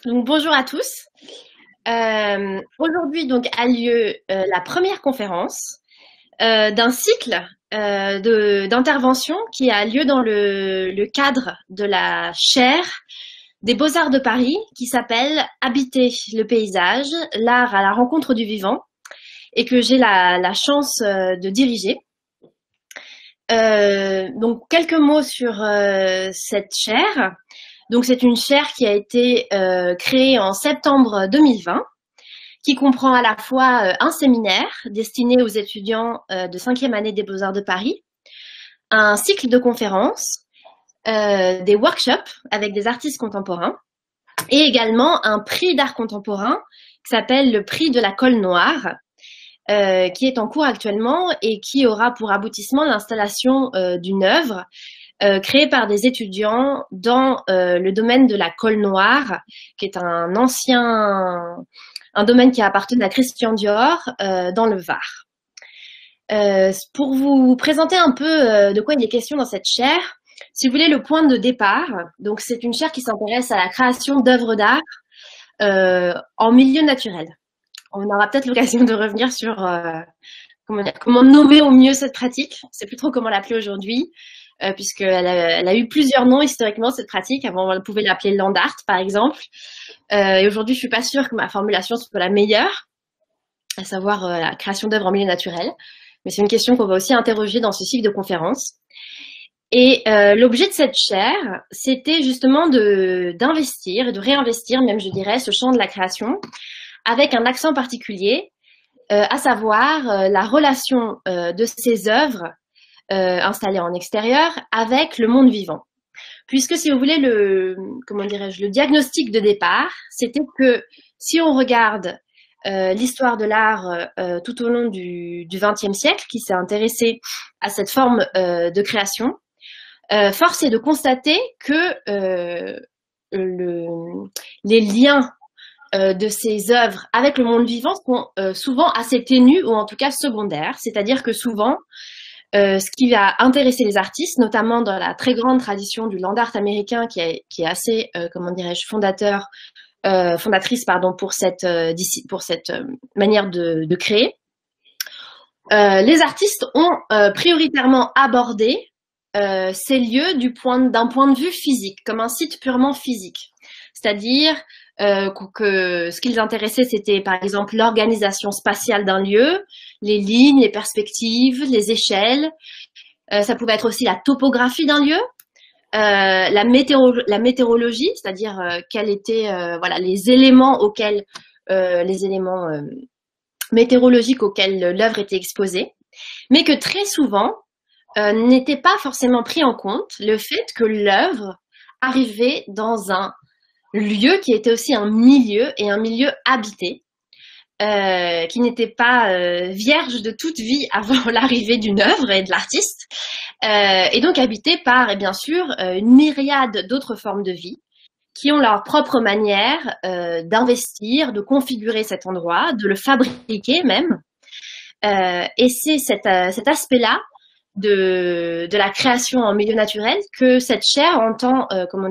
Donc, bonjour à tous. Aujourd'hui, donc, a lieu la première conférence d'un cycle d'intervention qui a lieu dans le cadre de la chaire des Beaux-Arts de Paris qui s'appelle Habiter le paysage, l'art à la rencontre du vivant et que j'ai la chance de diriger. Donc, quelques mots sur cette chaire. Donc, c'est une chaire qui a été créée en septembre 2020, qui comprend à la fois un séminaire destiné aux étudiants de 5e année des Beaux-Arts de Paris, un cycle de conférences, des workshops avec des artistes contemporains, et également un prix d'art contemporain qui s'appelle le prix de la Colle Noire, qui est en cours actuellement et qui aura pour aboutissement l'installation d'une œuvre créée par des étudiants dans le domaine de la Colle Noire, qui est un domaine qui appartenait à Christian Dior dans le Var. Pour vous présenter un peu de quoi il est question dans cette chaire, si vous voulez, le point de départ, donc c'est une chaire qui s'intéresse à la création d'œuvres d'art en milieu naturel. On aura peut-être l'occasion de revenir sur comment nommer au mieux cette pratique. Je ne sais plus trop comment l'appeler aujourd'hui, puisqu'elle a eu plusieurs noms historiquement, cette pratique. Avant, on pouvait l'appeler land art, par exemple. Et aujourd'hui, je ne suis pas sûre que ma formulation soit la meilleure, à savoir la création d'œuvres en milieu naturel. Mais c'est une question qu'on va aussi interroger dans ce cycle de conférences. Et l'objet de cette chaire, c'était justement d'investir et de réinvestir, même je dirais, ce champ de la création, avec un accent particulier, à savoir la relation de ces œuvres installées en extérieur avec le monde vivant. Puisque, si vous voulez, le diagnostic de départ, c'était que si on regarde l'histoire de l'art tout au long du XXe siècle, qui s'est intéressé à cette forme de création, force est de constater que les liens de ces œuvres avec le monde vivant sont souvent assez ténus ou en tout cas secondaires. C'est-à-dire que souvent, ce qui va intéresser les artistes, notamment dans la très grande tradition du land art américain qui est assez, fondatrice pour cette manière de créer, les artistes ont prioritairement abordé ces lieux d'un point de vue physique, comme un site purement physique. C'est-à-dire que ce qui les intéressait, c'était par exemple l'organisation spatiale d'un lieu, les lignes, les perspectives, les échelles. Ça pouvait être aussi la topographie d'un lieu, la météorologie, c'est-à-dire quels étaient les éléments météorologiques auxquels l'œuvre était exposée, mais que très souvent n'était pas forcément pris en compte le fait que l'œuvre arrivait dans un lieu qui était aussi un milieu et un milieu habité, qui n'était pas vierge de toute vie avant l'arrivée d'une œuvre et de l'artiste, et donc habité par, et bien sûr, une myriade d'autres formes de vie qui ont leur propre manière d'investir, de configurer cet endroit, de le fabriquer même. Et c'est cet aspect-là de la création en milieu naturel que cette chaire entend,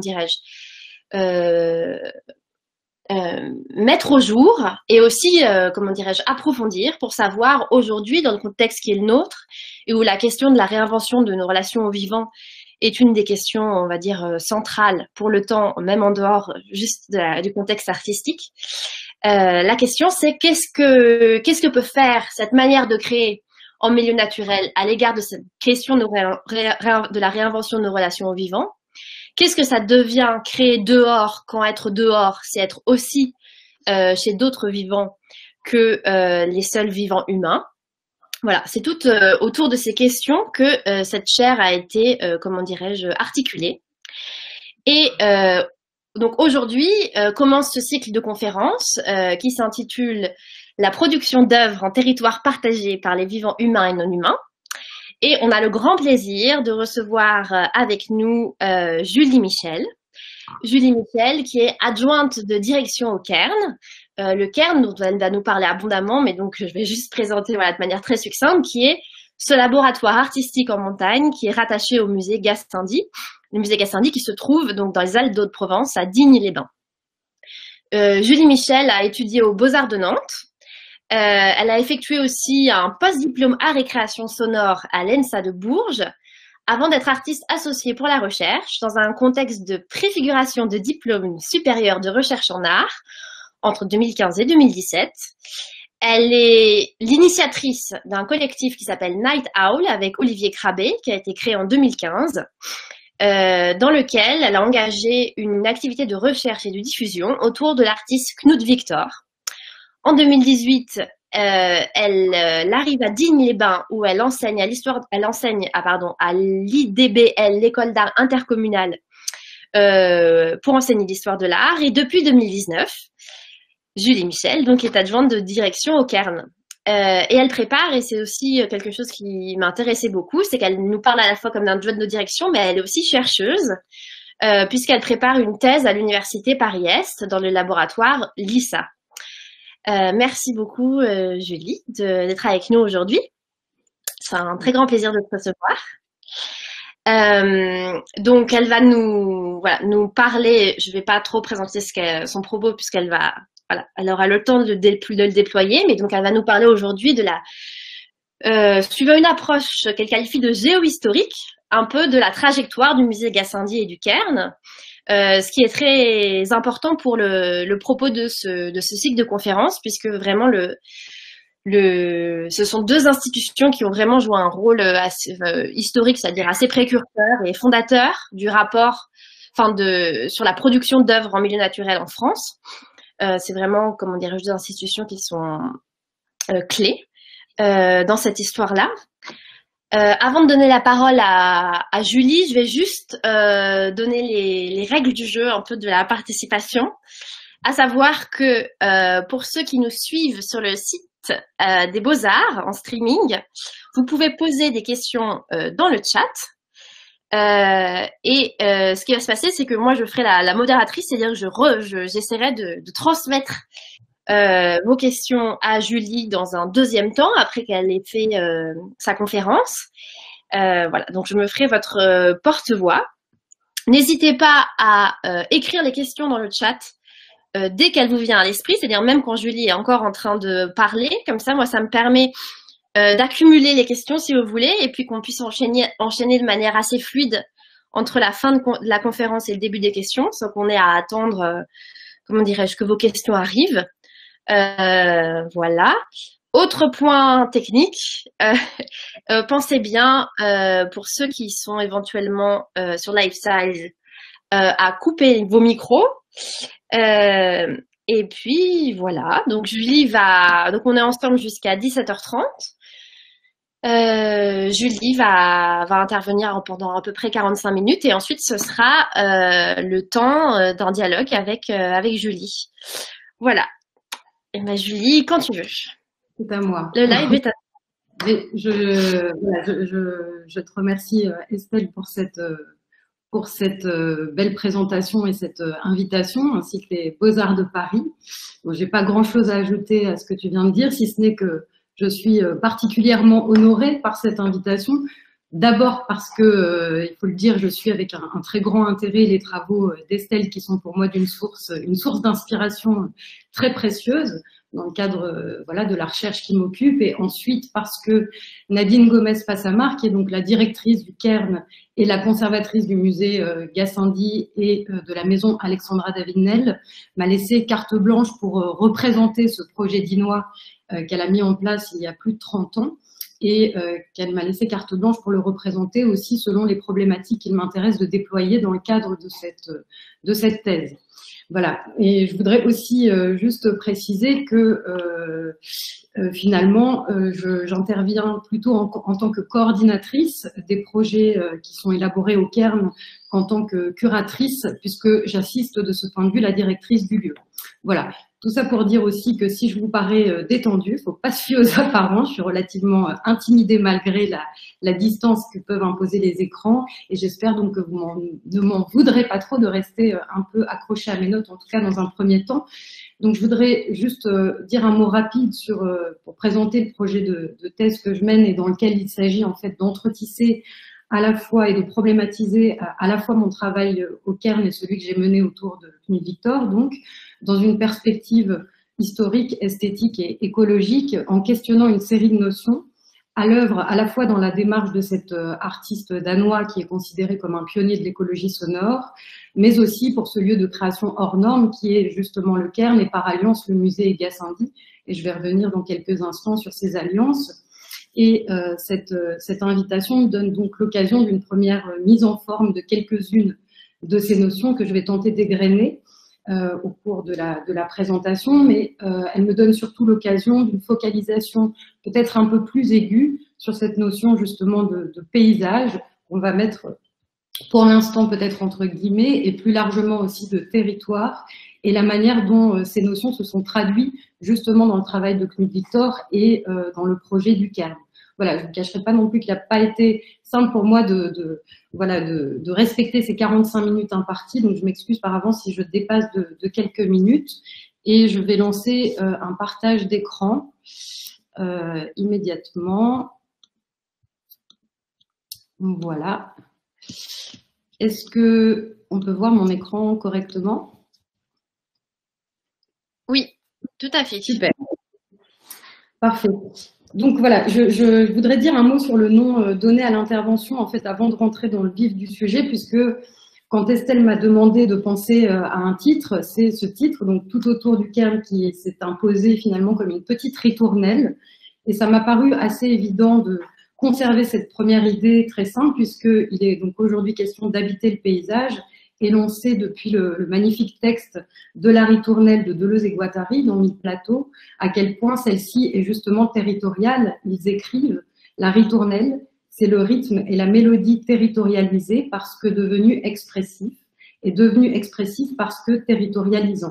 mettre au jour et aussi, approfondir pour savoir aujourd'hui, dans le contexte qui est le nôtre, et où la question de la réinvention de nos relations au vivant est une des questions, on va dire, centrales pour le temps, même en dehors juste du contexte artistique. La question, c'est qu'est-ce que peut faire cette manière de créer en milieu naturel à l'égard de cette question de la réinvention de nos relations au vivant? Qu'est-ce que ça devient créer dehors quand être dehors, c'est être aussi chez d'autres vivants que les seuls vivants humains? Voilà, c'est tout autour de ces questions que cette chaire a été, articulée. Et donc aujourd'hui commence ce cycle de conférences qui s'intitule La production d'œuvres en territoire partagé par les vivants humains et non humains. Et on a le grand plaisir de recevoir avec nous Julie Michel. Julie Michel, qui est adjointe de direction au Cairn. Le Cairn, dont elle va nous parler abondamment, mais donc je vais juste présenter de manière très succincte, qui est ce laboratoire artistique en montagne qui est rattaché au musée Gassendi. Le musée Gassendi qui se trouve donc dans les Alpes d'Haute-Provence, à Digne-les-Bains. Julie Michel a étudié aux Beaux-Arts de Nantes. Elle a effectué aussi un post-diplôme art et création sonore à l'ENSA de Bourges, avant d'être artiste associée pour la recherche, dans un contexte de préfiguration de diplôme supérieur de recherche en art, entre 2015 et 2017. Elle est l'initiatrice d'un collectif qui s'appelle Night Owl avec Olivier Crabé, qui a été créé en 2015, dans lequel elle a engagé une activité de recherche et de diffusion autour de l'artiste Knut Victor. En 2018, elle arrive à Digne-les-Bains où elle enseigne à l'IDBL, l'école d'art intercommunale, pour enseigner l'histoire de l'art. Et depuis 2019, Julie Michel donc est adjointe de direction au Cairn. Et elle prépare, et c'est aussi quelque chose qui m'intéressait beaucoup, c'est qu'elle nous parle à la fois comme d'adjointe de direction, mais elle est aussi chercheuse, puisqu'elle prépare une thèse à l'université Paris-Est dans le laboratoire LISA. Merci beaucoup, Julie, d'être avec nous aujourd'hui. C'est un très grand plaisir de te recevoir. Donc, elle va nous parler. Je ne vais pas trop présenter son propos puisqu'elle va, elle aura le temps de le déployer. Mais donc, elle va nous parler aujourd'hui de suivant une approche qu'elle qualifie de géohistorique, un peu de la trajectoire du musée Gassendi et du Cairn. Ce qui est très important pour le propos de ce cycle de conférences, puisque vraiment ce sont deux institutions qui ont vraiment joué un rôle assez historique, c'est-à-dire assez précurseur et fondateur du rapport, sur la production d'œuvres en milieu naturel en France. C'est vraiment, comment dirais-je, deux institutions qui sont clés dans cette histoire-là. Avant de donner la parole à Julie, je vais juste donner les règles du jeu, un peu de la participation, à savoir que pour ceux qui nous suivent sur le site des Beaux-Arts en streaming, vous pouvez poser des questions dans le chat. Ce qui va se passer, c'est que moi, je ferai la modératrice, c'est-à-dire que j'essaierai de transmettre vos questions à Julie dans un deuxième temps, après qu'elle ait fait sa conférence. Voilà, donc je me ferai votre porte-voix. N'hésitez pas à écrire les questions dans le chat dès qu'elle vous vient à l'esprit, c'est-à-dire même quand Julie est encore en train de parler. Comme ça, moi, ça me permet d'accumuler les questions, si vous voulez, et puis qu'on puisse enchaîner de manière assez fluide entre la fin de la conférence et le début des questions, sans qu'on ait à attendre, comment dirais-je, que vos questions arrivent. Voilà. Autre point technique, pensez bien, pour ceux qui sont éventuellement sur Lifestyle, à couper vos micros. Et puis voilà, donc donc on est ensemble jusqu'à 17h30. Julie va intervenir pendant à peu près 45 minutes et ensuite ce sera le temps d'un dialogue avec Julie. Voilà. Et bien, Julie, quand tu veux. C'est à moi. Le live est à toi. Je te remercie, Estelle, pour cette belle présentation et cette invitation, ainsi que les Beaux-Arts de Paris. Bon, j'ai pas grand-chose à ajouter à ce que tu viens de dire, si ce n'est que je suis particulièrement honorée par cette invitation. D'abord parce que, il faut le dire, je suis avec un très grand intérêt les travaux d'Estelle qui sont pour moi une source d'inspiration très précieuse dans le cadre voilà, de la recherche qui m'occupe. Et ensuite parce que Nadine Gomez-Passamar, qui est donc la directrice du Cairn et la conservatrice du musée Gassendi et de la maison Alexandra David-Nel, m'a laissé carte blanche pour représenter ce projet dinois qu'elle a mis en place il y a plus de 30 ans. Et qu'elle m'a laissé carte blanche pour le représenter aussi selon les problématiques qu'il m'intéresse de déployer dans le cadre de cette thèse. Voilà. Et je voudrais aussi juste préciser que finalement, j'interviens plutôt en tant que coordinatrice des projets qui sont élaborés au Cairn qu'en tant que curatrice, puisque j'assiste de ce point de vue la directrice du lieu. Voilà. Tout ça pour dire aussi que si je vous parais détendue, faut pas se fier aux apparences, je suis relativement intimidée malgré la distance que peuvent imposer les écrans et j'espère donc que vous ne m'en voudrez pas trop de rester un peu accroché à mes notes, en tout cas dans un premier temps. Donc je voudrais juste dire un mot rapide pour présenter le projet de thèse que je mène et dans lequel il s'agit en fait d'entretisser à la fois et de problématiser à la fois mon travail au Cairn et celui que j'ai mené autour de Knut Victor, donc dans une perspective historique, esthétique et écologique, en questionnant une série de notions à l'œuvre à la fois dans la démarche de cet artiste danois qui est considéré comme un pionnier de l'écologie sonore, mais aussi pour ce lieu de création hors norme qui est justement le Cairn et par alliance le musée Gassendi. Et je vais revenir dans quelques instants sur ces alliances. Et cette invitation me donne donc l'occasion d'une première mise en forme de quelques-unes de ces notions que je vais tenter d'égrener au cours de la présentation, mais elle me donne surtout l'occasion d'une focalisation peut-être un peu plus aiguë sur cette notion justement de paysage qu'on va mettre pour l'instant peut-être entre guillemets, et plus largement aussi de territoire, et la manière dont ces notions se sont traduites justement dans le travail de Knut Victor et dans le projet du Cairn. Voilà, je ne vous cacherai pas non plus qu'il n'a pas été simple pour moi de respecter ces 45 minutes imparties, donc je m'excuse par avance si je dépasse de quelques minutes, et je vais lancer un partage d'écran immédiatement. Voilà. Est-ce qu'on peut voir mon écran correctement? Oui, tout à fait. Super. Parfait. Donc voilà, je voudrais dire un mot sur le nom donné à l'intervention, en fait, avant de rentrer dans le vif du sujet, puisque quand Estelle m'a demandé de penser à un titre, c'est ce titre, donc Tout autour du Cairn, qui s'est imposé finalement comme une petite ritournelle. Et ça m'a paru assez évident de conserver cette première idée très simple, puisqu'il est donc aujourd'hui question d'habiter le paysage, énoncé depuis le magnifique texte de la ritournelle de Deleuze et Guattari dans Mille Plateaux, à quel point celle-ci est justement territoriale. Ils écrivent « La ritournelle, c'est le rythme et la mélodie territorialisés parce que devenu expressif, et devenu expressif parce que territorialisant ».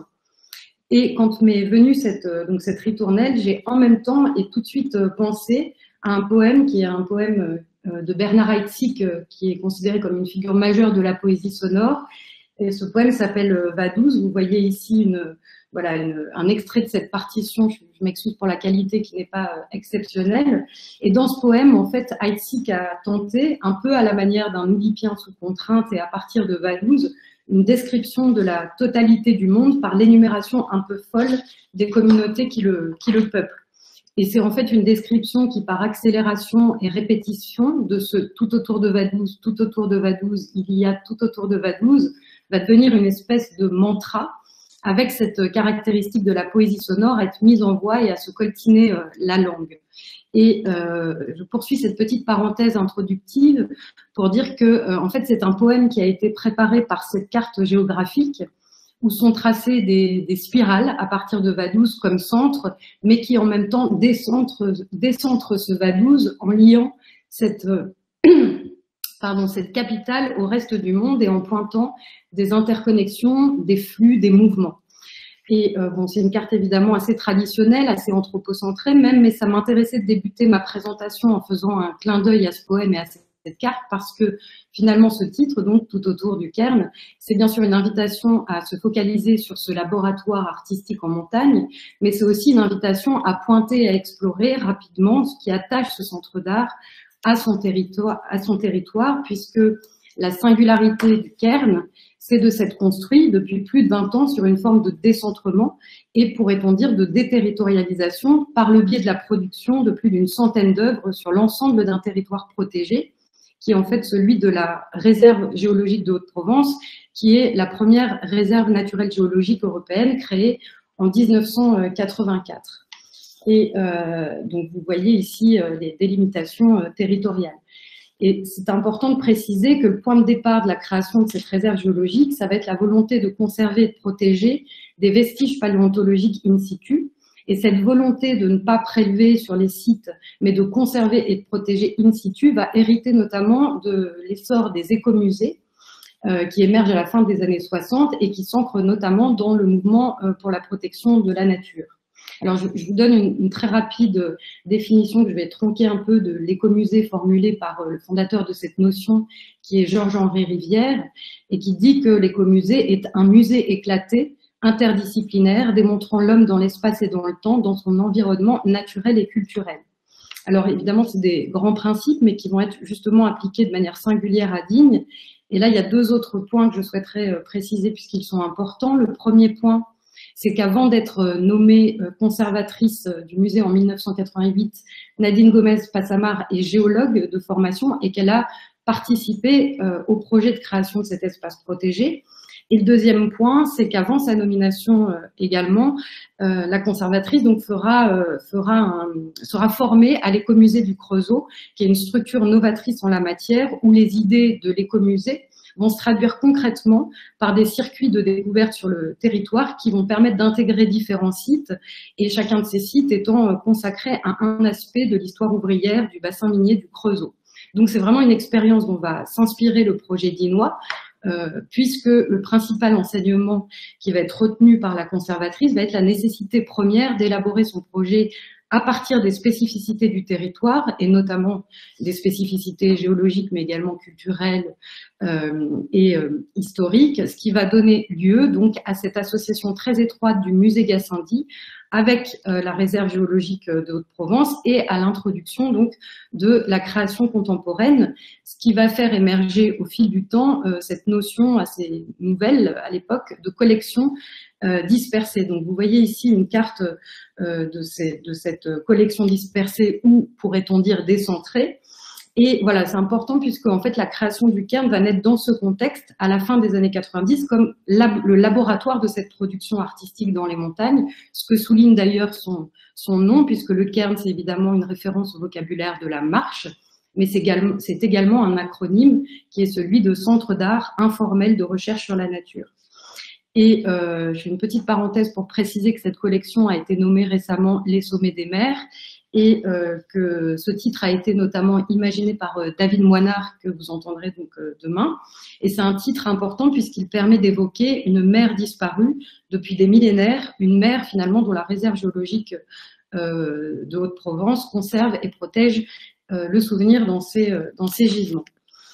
Et quand m'est venue cette ritournelle, j'ai en même temps et tout de suite pensé à un poème qui est un poème de Bernard Heidsieck, qui est considéré comme une figure majeure de la poésie sonore. Et ce poème s'appelle Vaduz. Vous voyez ici un extrait de cette partition. Je m'excuse pour la qualité qui n'est pas exceptionnelle. Et dans ce poème, en fait, Heidsieck a tenté, un peu à la manière d'un Oedipien sous contrainte et à partir de Vaduz, une description de la totalité du monde par l'énumération un peu folle des communautés qui le peuplent. Et c'est en fait une description qui, par accélération et répétition de ce tout autour de Vaduz, il y a tout autour de Vaduz, va devenir une espèce de mantra avec cette caractéristique de la poésie sonore à être mise en voix et à se coltiner la langue. Et je poursuis cette petite parenthèse introductive pour dire que, en fait, c'est un poème qui a été préparé par cette carte géographique où sont tracées des spirales à partir de Vaduz comme centre, mais qui en même temps décentrent ce Vaduz en liant cette capitale au reste du monde et en pointant des interconnexions, des flux, des mouvements. Et c'est une carte évidemment assez traditionnelle, assez anthropocentrée même, mais ça m'intéressait de débuter ma présentation en faisant un clin d'œil à ce poème et à cette carte, parce que finalement ce titre, donc Tout autour du Cairn, c'est bien sûr une invitation à se focaliser sur ce laboratoire artistique en montagne, mais c'est aussi une invitation à pointer et à explorer rapidement ce qui attache ce centre d'art à son territoire, puisque la singularité du Cairn, c'est de s'être construit depuis plus de 20 ans sur une forme de décentrement et, pourrait-on dire, de déterritorialisation par le biais de la production de plus d'une centaine d'œuvres sur l'ensemble d'un territoire protégé, qui est en fait celui de la réserve géologique de Haute-Provence, qui est la première réserve naturelle géologique européenne créée en 1984. Et donc vous voyez ici les délimitations territoriales. Et c'est important de préciser que le point de départ de la création de cette réserve géologique, ça va être la volonté de conserver et de protéger des vestiges paléontologiques in situ. Et cette volonté de ne pas prélever sur les sites, mais de conserver et de protéger in situ, va hériter notamment de l'essor des écomusées qui émergent à la fin des années 60 et qui s'ancrent notamment dans le mouvement pour la protection de la nature. Alors, je vous donne une très rapide définition que je vais tronquer un peu de l'écomusée formulée par le fondateur de cette notion, qui est Georges-Henri Rivière, et qui dit que l'écomusée est un musée éclaté, interdisciplinaire, démontrant l'homme dans l'espace et dans le temps, dans son environnement naturel et culturel. Alors, évidemment, c'est des grands principes, mais qui vont être justement appliqués de manière singulière à Digne. Et là, il y a deux autres points que je souhaiterais préciser puisqu'ils sont importants. Le premier point, c'est qu'avant d'être nommée conservatrice du musée en 1988, Nadine Gomez-Passamar est géologue de formation et qu'elle a participé au projet de création de cet espace protégé. Et le deuxième point, c'est qu'avant sa nomination également, la conservatrice donc sera formée à l'écomusée du Creusot, qui est une structure novatrice en la matière où les idées de l'écomusée vont se traduire concrètement par des circuits de découverte sur le territoire qui vont permettre d'intégrer différents sites et chacun de ces sites étant consacré à un aspect de l'histoire ouvrière du bassin minier du Creusot. Donc c'est vraiment une expérience dont va s'inspirer le projet dinois, puisque le principal enseignement qui va être retenu par la conservatrice va être la nécessité première d'élaborer son projet à partir des spécificités du territoire, et notamment des spécificités géologiques, mais également culturelles et historiques, ce qui va donner lieu donc à cette association très étroite du musée Gassendi avec la réserve géologique de Haute-Provence et à l'introduction donc de la création contemporaine, ce qui va faire émerger au fil du temps cette notion assez nouvelle à l'époque de collection dispersée. Donc vous voyez ici une carte de cette collection dispersée ou pourrait-on dire décentrée. Et voilà, c'est important puisque en fait la création du Cairn va naître dans ce contexte à la fin des années 90 comme le laboratoire de cette production artistique dans les montagnes, ce que souligne d'ailleurs son nom, puisque le Cairn c'est évidemment une référence au vocabulaire de la marche, mais c'est également un acronyme qui est celui de Centre d'art informel de recherche sur la nature. Et je fais une petite parenthèse pour préciser que cette collection a été nommée récemment Les Sommets des Mers et que ce titre a été notamment imaginé par David Moinard, que vous entendrez donc demain. Et c'est un titre important puisqu'il permet d'évoquer une mer disparue depuis des millénaires, une mer finalement dont la réserve géologique de Haute-Provence conserve et protège le souvenir dans ces gisements.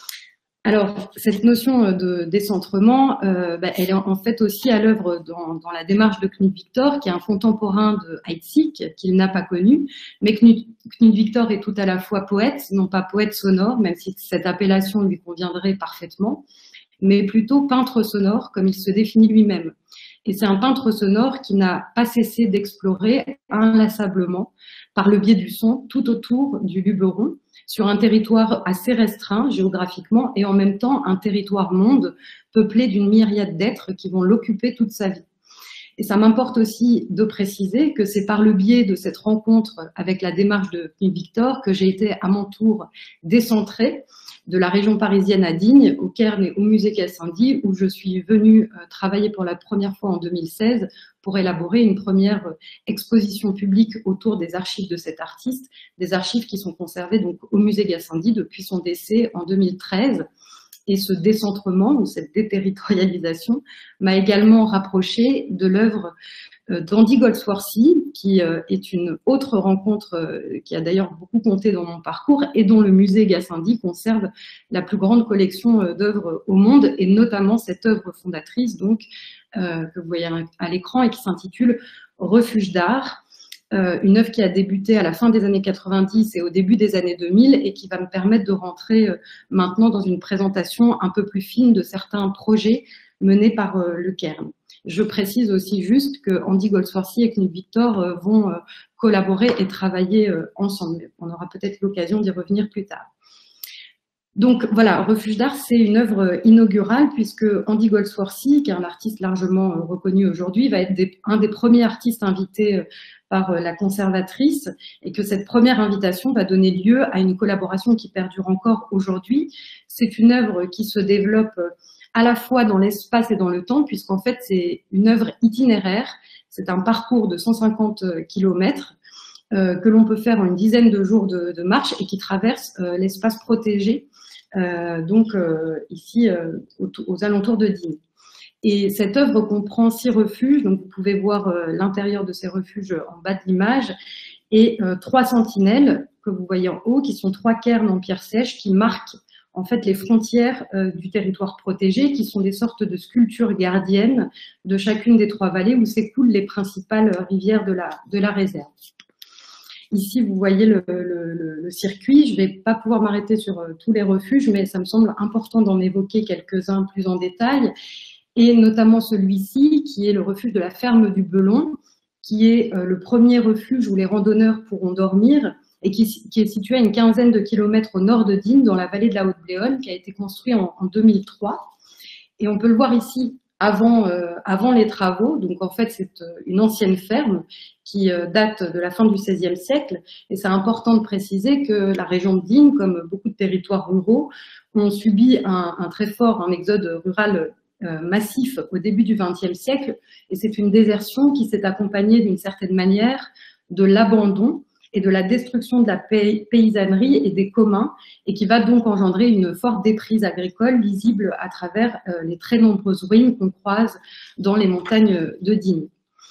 Alors, cette notion de décentrement, elle est en fait aussi à l'œuvre dans la démarche de Knut Victor, qui est un contemporain de Heidsieck, qu'il n'a pas connu, mais Knut Victor est tout à la fois poète, non pas poète sonore, même si cette appellation lui conviendrait parfaitement, mais plutôt peintre sonore, comme il se définit lui-même. Et c'est un peintre sonore qui n'a pas cessé d'explorer inlassablement, par le biais du son, tout autour du Luberon, sur un territoire assez restreint géographiquement et en même temps un territoire monde peuplé d'une myriade d'êtres qui vont l'occuper toute sa vie. Et ça m'importe aussi de préciser que c'est par le biais de cette rencontre avec la démarche de Knut Victor que j'ai été à mon tour décentrée de la région parisienne à Digne, au Cairn et au musée Gassendi, où je suis venue travailler pour la première fois en 2016 pour élaborer une première exposition publique autour des archives de cet artiste, des archives qui sont conservées donc au musée Gassendi depuis son décès en 2013. Et ce décentrement ou cette déterritorialisation m'a également rapproché de l'œuvre d'Andy Goldsworthy, qui est une autre rencontre qui a d'ailleurs beaucoup compté dans mon parcours et dont le musée Gassendi conserve la plus grande collection d'œuvres au monde, et notamment cette œuvre fondatrice donc, que vous voyez à l'écran et qui s'intitule Refuge d'art, une œuvre qui a débuté à la fin des années 90 et au début des années 2000 et qui va me permettre de rentrer maintenant dans une présentation un peu plus fine de certains projets menés par le Cairn. Je précise aussi juste que Andy Goldsworthy et Knut Victor vont collaborer et travailler ensemble. On aura peut-être l'occasion d'y revenir plus tard. Donc voilà, Refuge d'art, c'est une œuvre inaugurale puisque Andy Goldsworthy, qui est un artiste largement reconnu aujourd'hui, va être un des premiers artistes invités par la conservatrice et que cette première invitation va donner lieu à une collaboration qui perdure encore aujourd'hui. C'est une œuvre qui se développe à la fois dans l'espace et dans le temps, puisqu'en fait, c'est une œuvre itinéraire. C'est un parcours de 150 km que l'on peut faire en une dizaine de jours de marche et qui traverse l'espace protégé, ici aux alentours de Digne. Et cette œuvre comprend 6 refuges, donc vous pouvez voir l'intérieur de ces refuges en bas de l'image, et 3 sentinelles que vous voyez en haut, qui sont 3 cairns en pierre sèche qui marquent en fait les frontières du territoire protégé, qui sont des sortes de sculptures gardiennes de chacune des 3 vallées où s'écoulent les principales rivières de la réserve. Ici, vous voyez le circuit. Je ne vais pas pouvoir m'arrêter sur tous les refuges, mais ça me semble important d'en évoquer quelques-uns plus en détail. et notamment celui-ci, qui est le refuge de la ferme du Belon, qui est le premier refuge où les randonneurs pourront dormir, et qui est situé à une quinzaine de kilomètres au nord de Digne, dans la vallée de la Haute-Bléone, qui a été construit en 2003. Et on peut le voir ici avant les travaux. Donc en fait, c'est une ancienne ferme qui date de la fin du XVIe siècle. Et c'est important de préciser que la région de Digne, comme beaucoup de territoires ruraux, ont subi un très fort exode rural massif au début du XXe siècle. Et c'est une désertion qui s'est accompagnée d'une certaine manière de l'abandon et de la destruction de la paysannerie et des communs, et qui va donc engendrer une forte déprise agricole visible à travers les très nombreuses ruines qu'on croise dans les montagnes de Digne.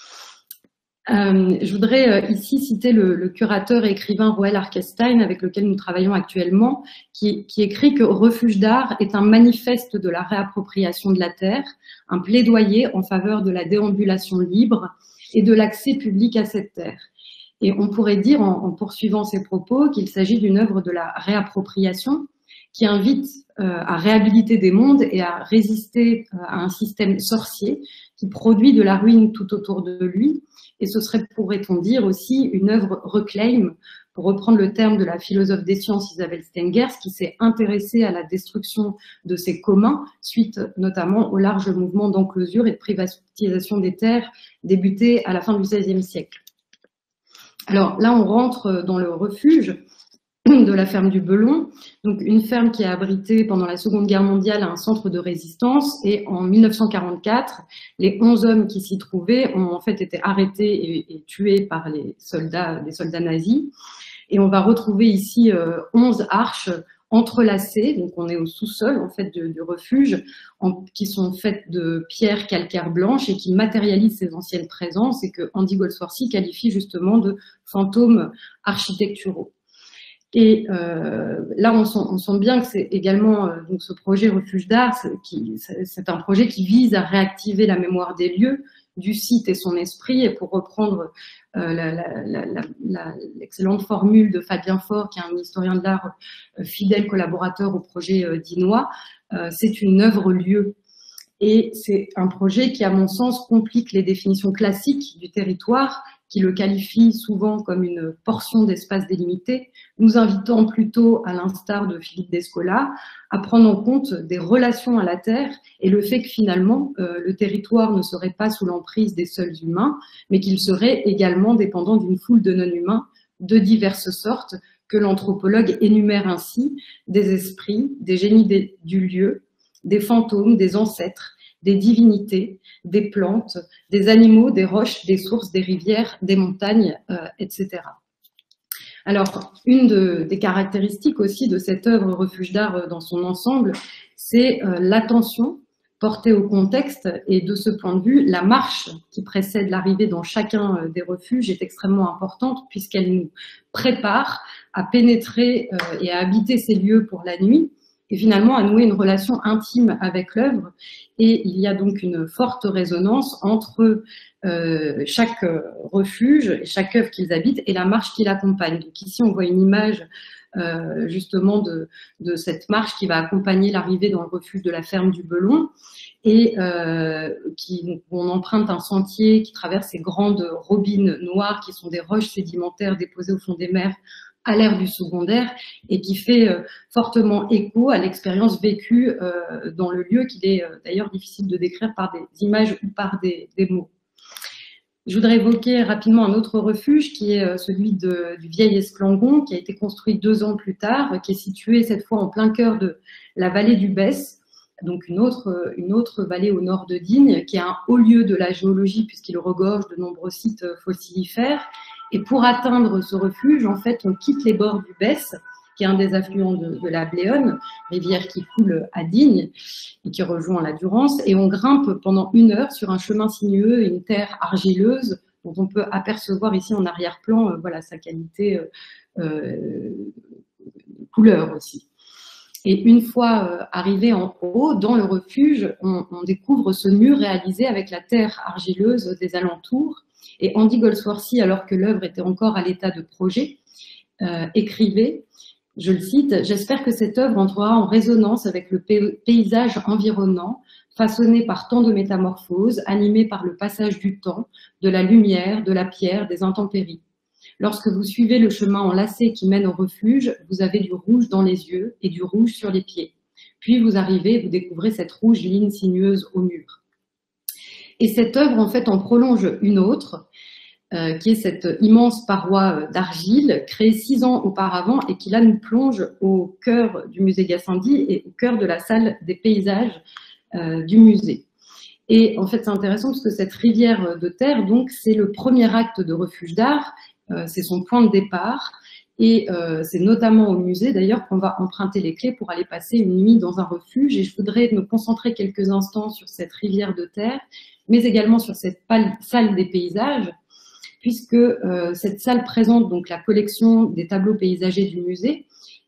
Je voudrais ici citer le curateur et écrivain Roel Arkestein, avec lequel nous travaillons actuellement, qui écrit que Refuge d'art est un manifeste de la réappropriation de la terre, un plaidoyer en faveur de la déambulation libre et de l'accès public à cette terre. Et on pourrait dire, en poursuivant ces propos, qu'il s'agit d'une œuvre de la réappropriation qui invite à réhabiliter des mondes et à résister à un système sorcier qui produit de la ruine tout autour de lui. Et ce serait, pourrait-on dire aussi, une œuvre reclaim, pour reprendre le terme de la philosophe des sciences Isabelle Stengers, qui s'est intéressée à la destruction de ces communs, suite notamment au large mouvement d'enclosure et de privatisation des terres débuté à la fin du XVIe siècle. Alors là, on rentre dans le refuge de la ferme du Belon, donc une ferme qui a abrité pendant la Seconde Guerre mondiale un centre de résistance, et en 1944, les 11 hommes qui s'y trouvaient ont en fait été arrêtés et tués par des soldats nazis. Et on va retrouver ici 11 arches entrelacées, donc on est au sous-sol en fait du refuge, qui sont faites de pierres calcaires blanches et qui matérialisent ces anciennes présences, et que Andy Goldsworthy qualifie justement de fantômes architecturaux. Et là, on sent bien que c'est également donc ce projet Refuge d'art, c'est un projet qui vise à réactiver la mémoire des lieux, du site et son esprit. Et pour reprendre l'excellente formule de Fabien Faure, qui est un historien de l'art fidèle collaborateur au projet dinois, c'est une œuvre-lieu. Et c'est un projet qui, à mon sens, complique les définitions classiques du territoire, qui le qualifie souvent comme une portion d'espace délimité, nous invitant plutôt, à l'instar de Philippe Descola, à prendre en compte des relations à la Terre et le fait que finalement, le territoire ne serait pas sous l'emprise des seuls humains, mais qu'il serait également dépendant d'une foule de non-humains de diverses sortes, que l'anthropologue énumère ainsi: des esprits, des génies du lieu, des fantômes, des ancêtres, des divinités, des plantes, des animaux, des roches, des sources, des rivières, des montagnes, etc. Alors, une des caractéristiques aussi de cette œuvre Refuge d'art dans son ensemble, c'est l'attention portée au contexte, et de ce point de vue, la marche qui précède l'arrivée dans chacun des refuges est extrêmement importante, puisqu'elle nous prépare à pénétrer et à habiter ces lieux pour la nuit, et finalement à nouer une relation intime avec l'œuvre. Et il y a donc une forte résonance entre chaque refuge et chaque œuvre qu'ils habitent et la marche qui l'accompagne. Donc ici, on voit une image justement de cette marche qui va accompagner l'arrivée dans le refuge de la ferme du Belon, et on emprunte un sentier qui traverse ces grandes robines noires qui sont des roches sédimentaires déposées au fond des mers à l'ère du secondaire, et qui fait fortement écho à l'expérience vécue dans le lieu, qu'il est d'ailleurs difficile de décrire par des images ou par des mots. Je voudrais évoquer rapidement un autre refuge qui est celui du Vieil Esclangon, qui a été construit 2 ans plus tard, qui est situé cette fois en plein cœur de la vallée du Besse, donc une autre vallée au nord de Digne, qui est un haut lieu de la géologie puisqu'il regorge de nombreux sites fossilifères. Et pour atteindre ce refuge, en fait, on quitte les bords du Besse, qui est un des affluents de la Bléone, rivière qui coule à Digne et qui rejoint la Durance, et on grimpe pendant 1 heure sur un chemin sinueux et une terre argileuse, dont on peut apercevoir ici en arrière-plan voilà, sa qualité couleur aussi. Et une fois arrivé en haut, dans le refuge, on découvre ce mur réalisé avec la terre argileuse des alentours. Et Andy Goldsworthy, alors que l'œuvre était encore à l'état de projet, écrivait, je le cite: « J'espère que cette œuvre entrera en résonance avec le paysage environnant, façonné par tant de métamorphoses, animé par le passage du temps, de la lumière, de la pierre, des intempéries. Lorsque vous suivez le chemin enlacé qui mène au refuge, vous avez du rouge dans les yeux et du rouge sur les pieds. Puis vous arrivez et vous découvrez cette rouge ligne sinueuse au mur. Et cette œuvre, en fait, en prolonge une autre, qui est cette immense paroi d'argile créée 6 ans auparavant et qui là nous plonge au cœur du musée Gassendi et au cœur de la salle des paysages du musée. Et en fait, c'est intéressant parce que cette rivière de terre, donc, c'est le premier acte de refuge d'art, c'est son point de départ. Et c'est notamment au musée, d'ailleurs, qu'on va emprunter les clés pour aller passer une nuit dans un refuge. Et je voudrais me concentrer quelques instants sur cette rivière de terre, mais également sur cette salle des paysages, puisque cette salle présente donc la collection des tableaux paysagers du musée,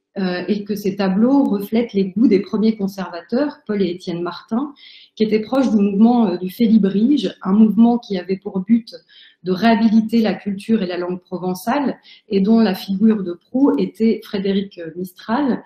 et que ces tableaux reflètent les goûts des premiers conservateurs, Paul et Étienne Martin, qui étaient proches du mouvement du Félibrige, un mouvement qui avait pour but de réhabiliter la culture et la langue provençale, et dont la figure de proue était Frédéric Mistral.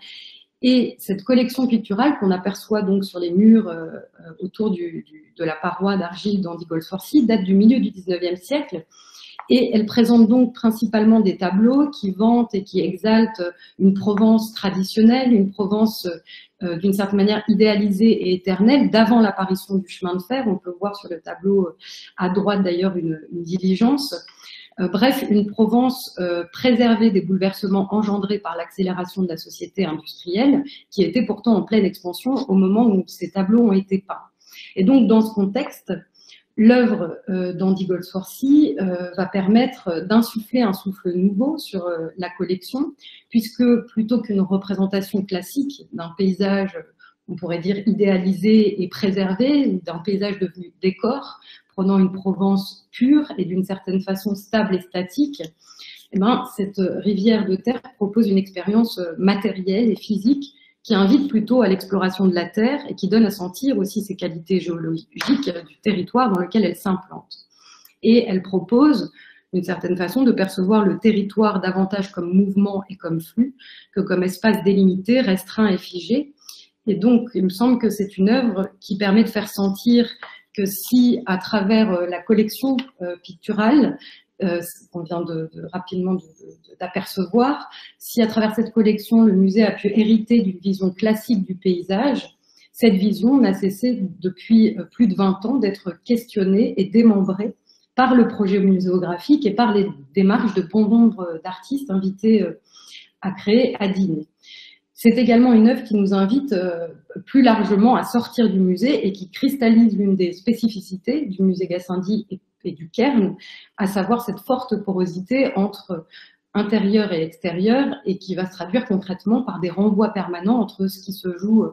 Et cette collection picturale qu'on aperçoit donc sur les murs autour de la paroi d'argile d'Andigol-Sorcy date du milieu du XIXe siècle. Et elle présente donc principalement des tableaux qui vantent et qui exaltent une Provence traditionnelle, une Provence d'une certaine manière idéalisée et éternelle d'avant l'apparition du chemin de fer. On peut voir sur le tableau à droite d'ailleurs une diligence. Bref, une Provence préservée des bouleversements engendrés par l'accélération de la société industrielle, qui était pourtant en pleine expansion au moment où ces tableaux ont été peints. Et donc, dans ce contexte, l'œuvre d'Andigol-Sorcy va permettre d'insuffler un souffle nouveau sur la collection, puisque plutôt qu'une représentation classique d'un paysage, on pourrait dire idéalisé et préservé, d'un paysage devenu décor, prenant une Provence pure et d'une certaine façon stable et statique, eh ben, cette rivière de terre propose une expérience matérielle et physique qui invite plutôt à l'exploration de la terre et qui donne à sentir aussi ses qualités géologiques du territoire dans lequel elle s'implante. Et elle propose, d'une certaine façon, de percevoir le territoire davantage comme mouvement et comme flux que comme espace délimité, restreint et figé. Et donc, il me semble que c'est une œuvre qui permet de faire sentir que si, à travers la collection picturale, qu'on vient rapidement d'apercevoir, si à travers cette collection, le musée a pu hériter d'une vision classique du paysage, cette vision n'a cessé depuis plus de 20 ans d'être questionnée et démembrée par le projet muséographique et par les démarches de bon nombre d'artistes invités à créer à Digne. C'est également une œuvre qui nous invite plus largement à sortir du musée et qui cristallise l'une des spécificités du musée Gassendi et du Cairn, à savoir cette forte porosité entre intérieur et extérieur et qui va se traduire concrètement par des renvois permanents entre ce qui se joue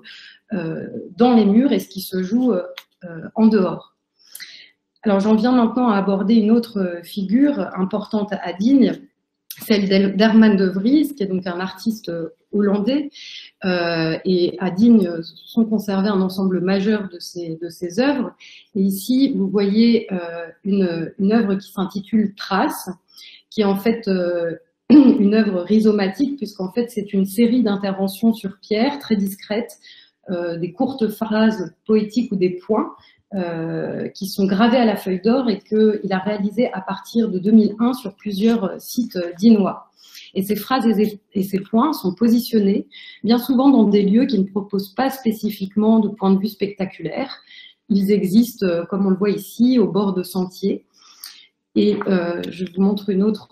dans les murs et ce qui se joue en dehors. Alors j'en viens maintenant à aborder une autre figure importante à Digne, celle d'Herman de Vries, qui est donc un artiste hollandais, et à Digne sont conservés un ensemble majeur de ses œuvres. Et ici, vous voyez une œuvre qui s'intitule Traces, qui est en fait une œuvre rhizomatique, puisqu'en fait c'est une série d'interventions sur pierre, très discrètes, des courtes phrases poétiques ou des points, qui sont gravés à la feuille d'or et qu'il a réalisé à partir de 2001 sur plusieurs sites dinois. Et ces phrases et ces points sont positionnés bien souvent dans des lieux qui ne proposent pas spécifiquement de point de vue spectaculaire. Ils existent, comme on le voit ici, au bord de sentiers. Et je vous montre une autre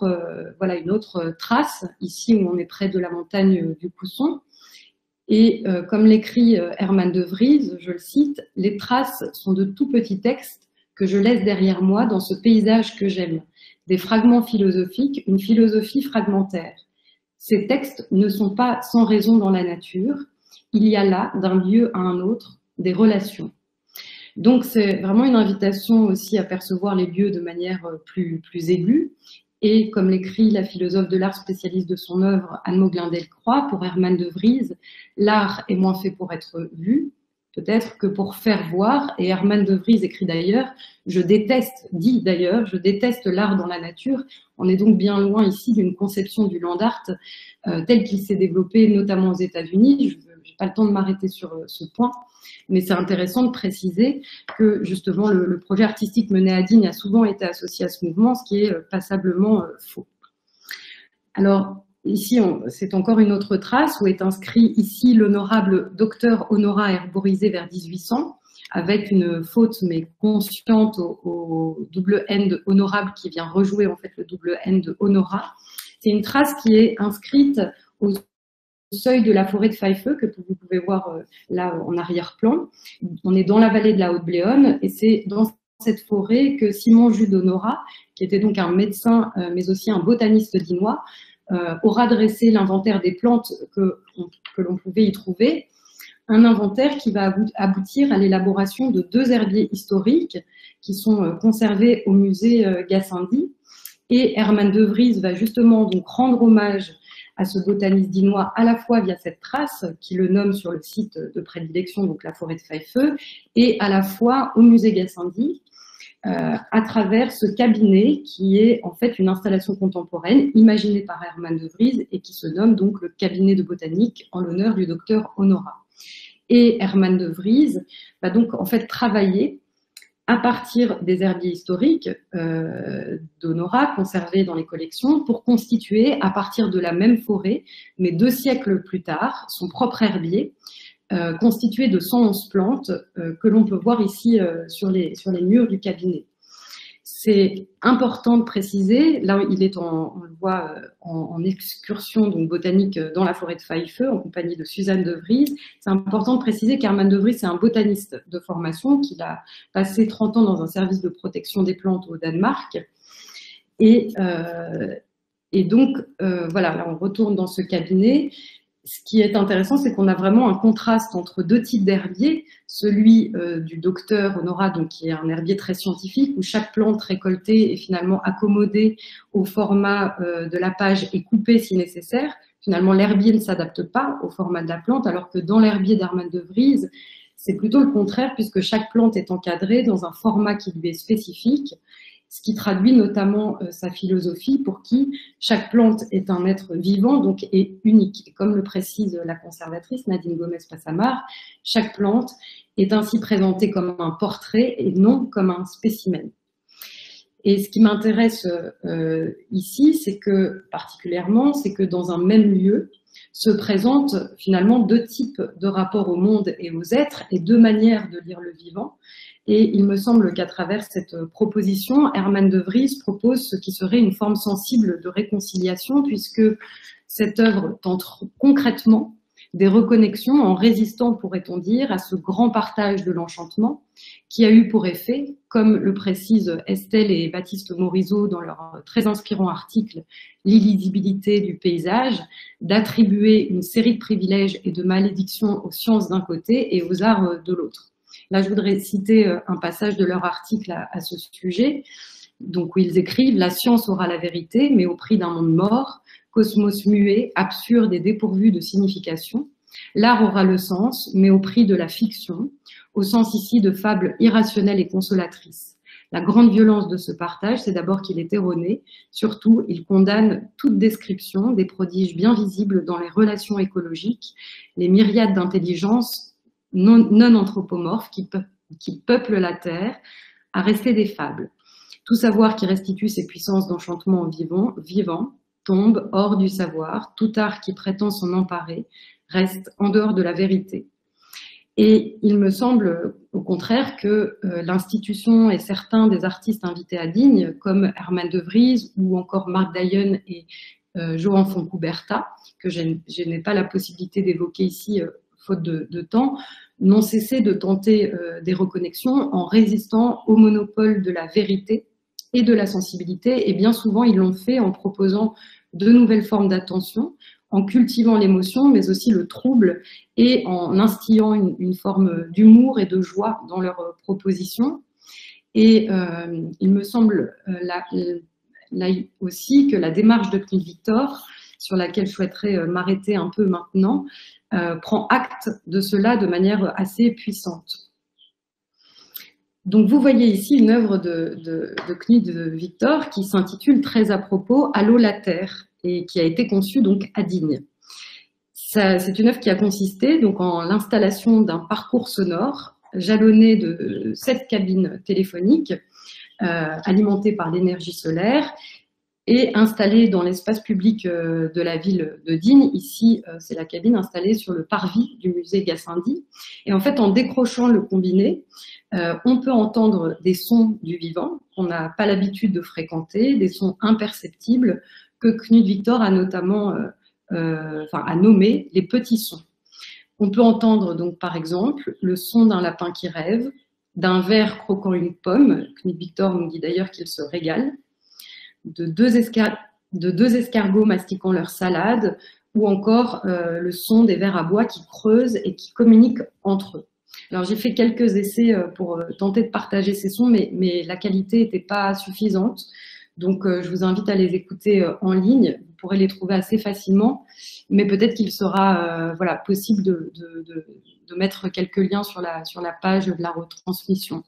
trace, ici où on est près de la montagne du Cousson. Et comme l'écrit Herman de Vries, je le cite, « Les traces sont de tout petits textes que je laisse derrière moi dans ce paysage que j'aime. Des fragments philosophiques, une philosophie fragmentaire. Ces textes ne sont pas sans raison dans la nature. Il y a là, d'un lieu à un autre, des relations. » Donc c'est vraiment une invitation aussi à percevoir les lieux de manière plus aiguë. Et comme l'écrit la philosophe de l'art spécialiste de son œuvre, Anne Mauglin-Delcroix, pour Herman de Vries, l'art est moins fait pour être vu, peut-être, que pour faire voir. Et Herman de Vries écrit d'ailleurs, dit d'ailleurs, je déteste l'art dans la nature. On est donc bien loin ici d'une conception du land art tel qu'il s'est développé notamment aux États-Unis. n'ai pas le temps de m'arrêter sur ce point, mais c'est intéressant de préciser que justement le projet artistique mené à Digne a souvent été associé à ce mouvement, ce qui est passablement faux. Alors, ici, c'est encore une autre trace où est inscrit ici l'honorable docteur Honorat herborisé vers 1800, avec une faute mais consciente au double N de honorable qui vient rejouer en fait le double N de honorat. C'est une trace qui est inscrite au seuil de la forêt de Pfeiffer, que vous pouvez voir là en arrière-plan. On est dans la vallée de la Haute-Bléone et c'est dans cette forêt que Simon Jude Honorat, qui était donc un médecin mais aussi un botaniste dinois, aura dressé l'inventaire des plantes que l'on pouvait y trouver, un inventaire qui va aboutir à l'élaboration de 2 herbiers historiques qui sont conservés au musée Gassendi. Et Herman de Vries va justement donc rendre hommage à ce botaniste dinois à la fois via cette trace qui le nomme sur le site de prédilection, donc la forêt de Pfeiffer, et à la fois au musée Gassendi, à travers ce cabinet qui est en fait une installation contemporaine imaginée par Herman de Vries et qui se nomme donc le cabinet de botanique en l'honneur du docteur Honorat. Et Herman de Vries va donc en fait travailler à partir des herbiers historiques d'Honorat conservés dans les collections pour constituer à partir de la même forêt, mais 2 siècles plus tard, son propre herbier constitué de 111 plantes que l'on peut voir ici sur les murs du cabinet. C'est important de préciser, là on le voit en excursion donc botanique dans la forêt de Pfeiffer en compagnie de Suzanne de Vries. C'est important de préciser qu'Herman de Vries est un botaniste de formation, qu'il a passé 30 ans dans un service de protection des plantes au Danemark. Et donc voilà, là on retourne dans ce cabinet. Ce qui est intéressant, c'est qu'on a vraiment un contraste entre 2 types d'herbiers, celui du docteur Honorat, donc qui est un herbier très scientifique, où chaque plante récoltée est finalement accommodée au format de la page et coupée si nécessaire. Finalement, l'herbier ne s'adapte pas au format de la plante, alors que dans l'herbier d'Herman de Vries, c'est plutôt le contraire, puisque chaque plante est encadrée dans un format qui lui est spécifique, ce qui traduit notamment sa philosophie pour qui chaque plante est un être vivant, donc est unique. Et comme le précise la conservatrice Nadine Gomez-Passamar, chaque plante est ainsi présentée comme un portrait et non comme un spécimen. Et ce qui m'intéresse ici, c'est que particulièrement, c'est que dans un même lieu se présentent finalement 2 types de rapports au monde et aux êtres et 2 manières de lire le vivant. Et il me semble qu'à travers cette proposition, Herman de Vries propose ce qui serait une forme sensible de réconciliation, puisque cette œuvre tente concrètement des reconnexions en résistant, pourrait-on dire, à ce grand partage de l'enchantement qui a eu pour effet, comme le précisent Estelle et Baptiste Morisot dans leur très inspirant article « L'illisibilité du paysage », d'attribuer une série de privilèges et de malédictions aux sciences d'un côté et aux arts de l'autre. Là, je voudrais citer un passage de leur article à ce sujet, donc où ils écrivent « La science aura la vérité, mais au prix d'un monde mort, cosmos muet, absurde et dépourvu de signification. L'art aura le sens, mais au prix de la fiction, au sens ici de fable irrationnelle et consolatrice. La grande violence de ce partage, c'est d'abord qu'il est erroné. Surtout, il condamne toute description des prodiges bien visibles dans les relations écologiques, les myriades d'intelligences non anthropomorphes qui peuplent la Terre, à rester des fables. Tout savoir qui restitue ses puissances d'enchantement vivant tombe hors du savoir. Tout art qui prétend s'en emparer reste en dehors de la vérité. Et il me semble au contraire que l'institution et certains des artistes invités à Digne, comme Herman de Vries ou encore Marc Dayen et Johan Foncouberta, que je n'ai pas la possibilité d'évoquer ici faute de temps, n'ont cessé de tenter des reconnexions en résistant au monopole de la vérité et de la sensibilité. Et bien souvent, ils l'ont fait en proposant de nouvelles formes d'attention, en cultivant l'émotion, mais aussi le trouble, et en instillant une forme d'humour et de joie dans leurs propositions. Et il me semble là aussi que la démarche de Knut Victor, sur laquelle je souhaiterais m'arrêter un peu maintenant, prend acte de cela de manière assez puissante. Donc vous voyez ici une œuvre de Knut Victor qui s'intitule très à propos « Allô la Terre » et qui a été conçue donc à Digne. C'est une œuvre qui a consisté donc en l'installation d'un parcours sonore jalonné de 7 cabines téléphoniques alimentées par l'énergie solaire et installée dans l'espace public de la ville de Digne. Ici, c'est la cabine installée sur le parvis du musée Gassendi. Et en fait, en décrochant le combiné, on peut entendre des sons du vivant qu'on n'a pas l'habitude de fréquenter, des sons imperceptibles que Knut Victor a notamment a nommé les petits sons. On peut entendre donc par exemple le son d'un lapin qui rêve, d'un ver croquant une pomme, Knut Victor nous dit d'ailleurs qu'il se régale, de deux escargots mastiquant leur salade, ou encore le son des vers à bois qui creusent et qui communiquent entre eux. Alors j'ai fait quelques essais pour tenter de partager ces sons, mais la qualité n'était pas suffisante. Donc je vous invite à les écouter en ligne. Vous pourrez les trouver assez facilement, mais peut-être qu'il sera possible de mettre quelques liens sur la page de la retransmission.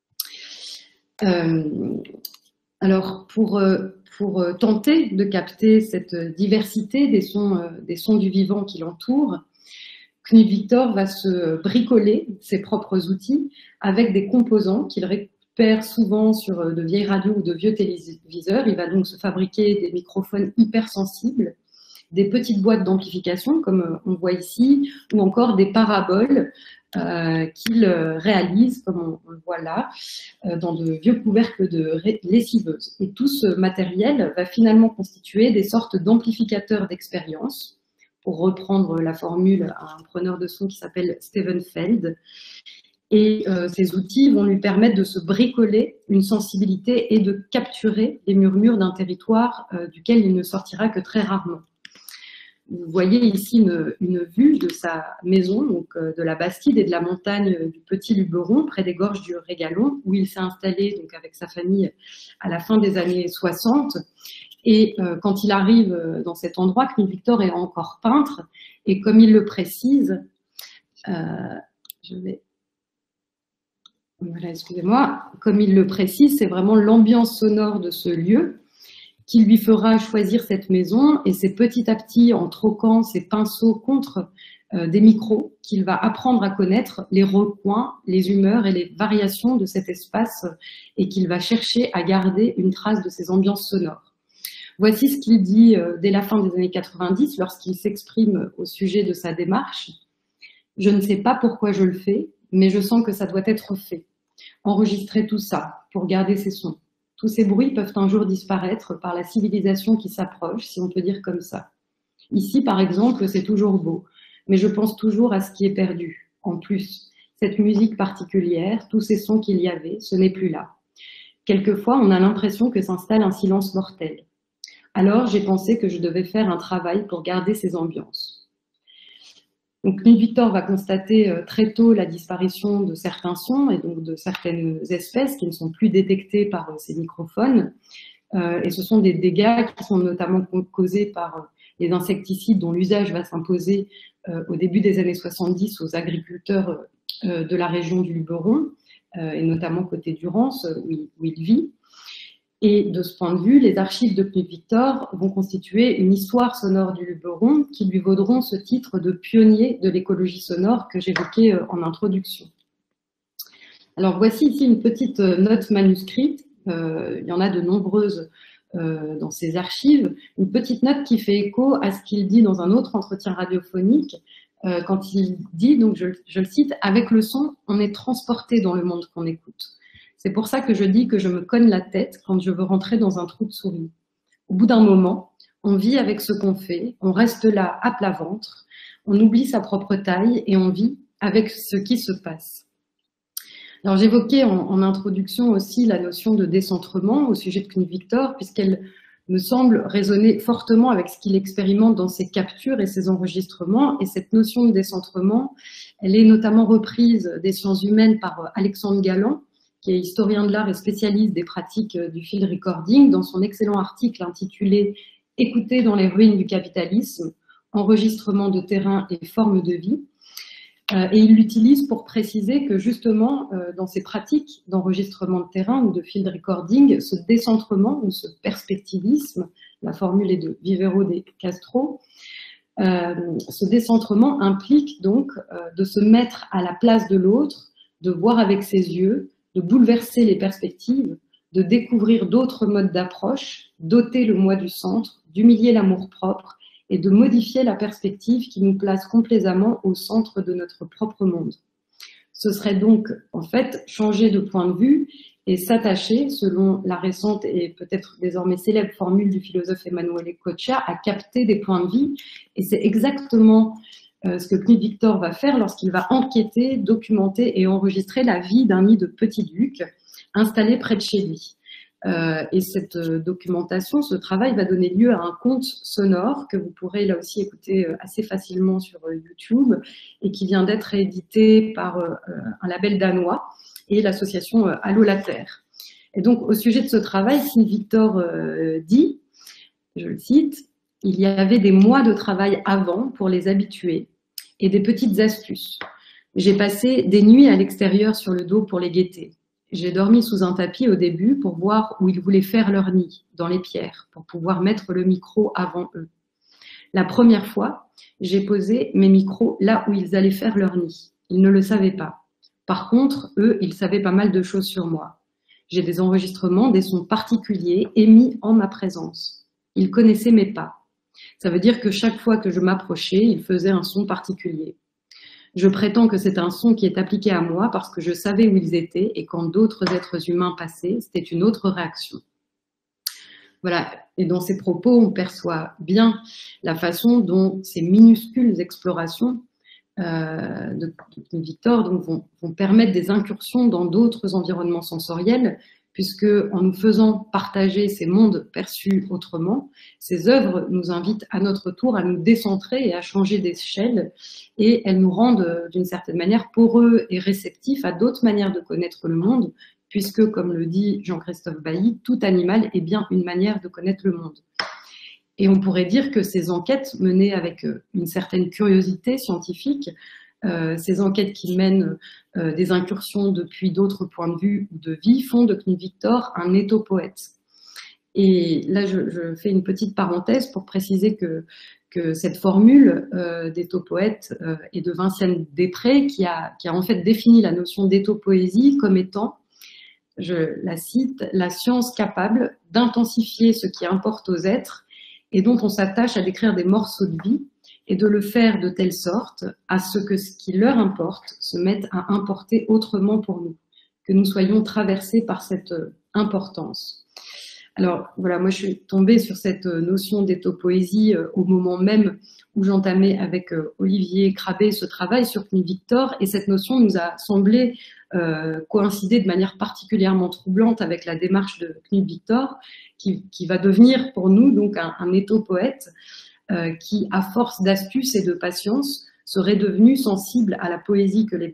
Alors pour tenter de capter cette diversité des sons du vivant qui l'entourent, Knut Victor va se bricoler ses propres outils avec des composants qu'il récupère souvent sur de vieilles radios ou de vieux téléviseurs. Il va donc se fabriquer des microphones hypersensibles, des petites boîtes d'amplification, comme on voit ici, ou encore des paraboles qu'il réalise, comme on le voit là, dans de vieux couvercles de lessiveuses. Et tout ce matériel va finalement constituer des sortes d'amplificateurs d'expérience, pour reprendre la formule à un preneur de son qui s'appelle Steven Feld. Et ces outils vont lui permettre de se bricoler une sensibilité et de capturer les murmures d'un territoire duquel il ne sortira que très rarement. Vous voyez ici une vue de sa maison, donc de la Bastide et de la montagne du Petit Luberon, près des gorges du Régalon, où il s'est installé donc, avec sa famille à la fin des années 60. Et quand il arrive dans cet endroit, Knut Victor est encore peintre, et comme il le précise, comme il le précise, c'est vraiment l'ambiance sonore de ce lieu qui lui fera choisir cette maison, et c'est petit à petit, en troquant ses pinceaux contre des micros, qu'il va apprendre à connaître les recoins, les humeurs et les variations de cet espace, et qu'il va chercher à garder une trace de ces ambiances sonores. Voici ce qu'il dit dès la fin des années 90, lorsqu'il s'exprime au sujet de sa démarche. « Je ne sais pas pourquoi je le fais, mais je sens que ça doit être fait. Enregistrer tout ça, pour garder ces sons. Tous ces bruits peuvent un jour disparaître par la civilisation qui s'approche, si on peut dire comme ça. Ici, par exemple, c'est toujours beau, mais je pense toujours à ce qui est perdu. En plus, cette musique particulière, tous ces sons qu'il y avait, ce n'est plus là. Quelquefois, on a l'impression que s'installe un silence mortel. Alors, j'ai pensé que je devais faire un travail pour garder ces ambiances. » Donc, Knut Victor va constater très tôt la disparition de certains sons et donc de certaines espèces qui ne sont plus détectées par ces microphones. Et ce sont des dégâts qui sont notamment causés par les insecticides dont l'usage va s'imposer au début des années 70 aux agriculteurs de la région du Luberon, et notamment côté Durance, où il vit. Et de ce point de vue, les archives de Knut Victor vont constituer une histoire sonore du Luberon qui lui vaudront ce titre de pionnier de l'écologie sonore que j'évoquais en introduction. Alors voici ici une petite note manuscrite, il y en a de nombreuses dans ces archives, une petite note qui fait écho à ce qu'il dit dans un autre entretien radiophonique, quand il dit, donc je le cite, « Avec le son, on est transporté dans le monde qu'on écoute. C'est pour ça que je dis que je me cogne la tête quand je veux rentrer dans un trou de souris. Au bout d'un moment, on vit avec ce qu'on fait, on reste là à plat ventre, on oublie sa propre taille et on vit avec ce qui se passe. » Alors j'évoquais en introduction aussi la notion de décentrement au sujet de Knut Victor, puisqu'elle me semble résonner fortement avec ce qu'il expérimente dans ses captures et ses enregistrements. Et cette notion de décentrement, elle est notamment reprise des sciences humaines par Alexandre Galland, qui est historien de l'art et spécialiste des pratiques du field recording, dans son excellent article intitulé « Écouter dans les ruines du capitalisme, enregistrement de terrain et forme de vie ». Et il l'utilise pour préciser que justement, dans ces pratiques d'enregistrement de terrain ou de field recording, ce décentrement ou ce perspectivisme, la formule est de Vivero de Castro, Ce décentrement implique donc de se mettre à la place de l'autre, de voir avec ses yeux, de bouleverser les perspectives, de découvrir d'autres modes d'approche, d'ôter le moi du centre, d'humilier l'amour-propre et de modifier la perspective qui nous place complaisamment au centre de notre propre monde. Ce serait donc, en fait, changer de point de vue et s'attacher, selon la récente et peut-être désormais célèbre formule du philosophe Emanuele Coccia, à capter des points de vie. Et c'est exactement ce que Knut Victor va faire lorsqu'il va enquêter, documenter et enregistrer la vie d'un nid de petits ducs installé près de chez lui. Et cette documentation, ce travail va donner lieu à un conte sonore que vous pourrez là aussi écouter assez facilement sur YouTube et qui vient d'être édité par un label danois et l'association Allô la Terre. Et donc au sujet de ce travail, Knut Victor dit, je le cite, « Il y avait des mois de travail avant pour les habituer et des petites astuces. J'ai passé des nuits à l'extérieur sur le dos pour les guetter. J'ai dormi sous un tapis au début pour voir où ils voulaient faire leur nid, dans les pierres, pour pouvoir mettre le micro avant eux. La première fois, j'ai posé mes micros là où ils allaient faire leur nid. Ils ne le savaient pas. Par contre, eux, ils savaient pas mal de choses sur moi. J'ai des enregistrements, des sons particuliers émis en ma présence. Ils connaissaient mes pas. Ça veut dire que chaque fois que je m'approchais, ils faisaient un son particulier. Je prétends que c'est un son qui est appliqué à moi parce que je savais où ils étaient et quand d'autres êtres humains passaient, c'était une autre réaction. » Voilà, et dans ces propos, on perçoit bien la façon dont ces minuscules explorations de Victor donc, vont permettre des incursions dans d'autres environnements sensoriels, puisque en nous faisant partager ces mondes perçus autrement, ces œuvres nous invitent à notre tour à nous décentrer et à changer d'échelle, et elles nous rendent d'une certaine manière poreux et réceptifs à d'autres manières de connaître le monde, puisque, comme le dit Jean-Christophe Bailly, tout animal est bien une manière de connaître le monde. Et on pourrait dire que ces enquêtes menées avec une certaine curiosité scientifique, ces enquêtes qui mènent des incursions depuis d'autres points de vue ou de vie, font de Knut Victor un éthopoète. Et là, je fais une petite parenthèse pour préciser que cette formule d'éthopoète est de Vinciane Després, qui a en fait défini la notion d'éthopoésie comme étant, je la cite, « la science capable d'intensifier ce qui importe aux êtres et dont on s'attache à décrire des morceaux de vie, et de le faire de telle sorte à ce que ce qui leur importe se mette à importer autrement pour nous, que nous soyons traversés par cette importance. » Alors voilà, moi je suis tombée sur cette notion d'éthopoésie au moment même où j'entamais avec Olivier Crabé ce travail sur Knut Victor, et cette notion nous a semblé coïncider de manière particulièrement troublante avec la démarche de Knut Victor, qui va devenir pour nous donc un éthopoète, qui, à force d'astuce et de patience, serait devenu sensible à la poésie que les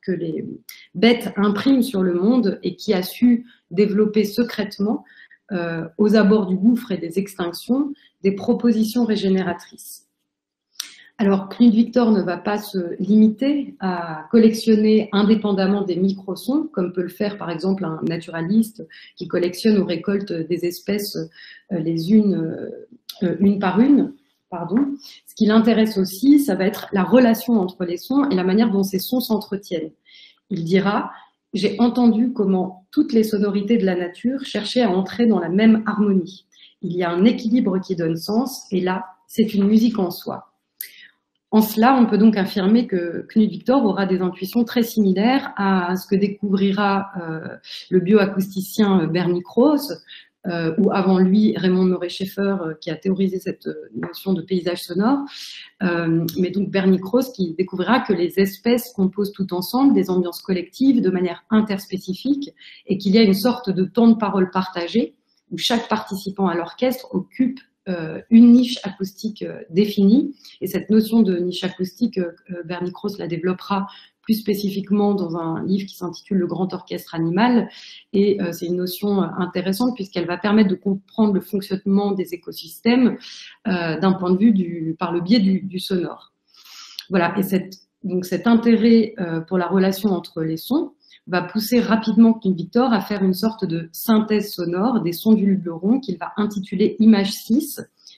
bêtes impriment sur le monde et qui a su développer secrètement, aux abords du gouffre et des extinctions, des propositions régénératrices. Alors, Knut Victor ne va pas se limiter à collectionner indépendamment des microsons, comme peut le faire par exemple un naturaliste qui collectionne ou récolte des espèces les unes une par une. Ce qui l'intéresse aussi, ça va être la relation entre les sons et la manière dont ces sons s'entretiennent. Il dira « J'ai entendu comment toutes les sonorités de la nature cherchaient à entrer dans la même harmonie. Il y a un équilibre qui donne sens, et là, c'est une musique en soi. » En cela, on peut donc affirmer que Knut Victor aura des intuitions très similaires à ce que découvrira le bioacousticien Bernie Krause, ou avant lui Raymond Murray-Schaeffer qui a théorisé cette notion de paysage sonore, mais donc Bernie Krause qui découvrira que les espèces composent tout ensemble des ambiances collectives de manière interspécifique et qu'il y a une sorte de temps de parole partagé où chaque participant à l'orchestre occupe une niche acoustique définie, et cette notion de niche acoustique, Bernie Krause la développera plus spécifiquement dans un livre qui s'intitule Le Grand Orchestre Animal, et c'est une notion intéressante puisqu'elle va permettre de comprendre le fonctionnement des écosystèmes d'un point de vue par le biais du sonore. Voilà, et cet intérêt pour la relation entre les sons va pousser rapidement Knut Victor à faire une sorte de synthèse sonore des sons du Luberon qu'il va intituler Image 6,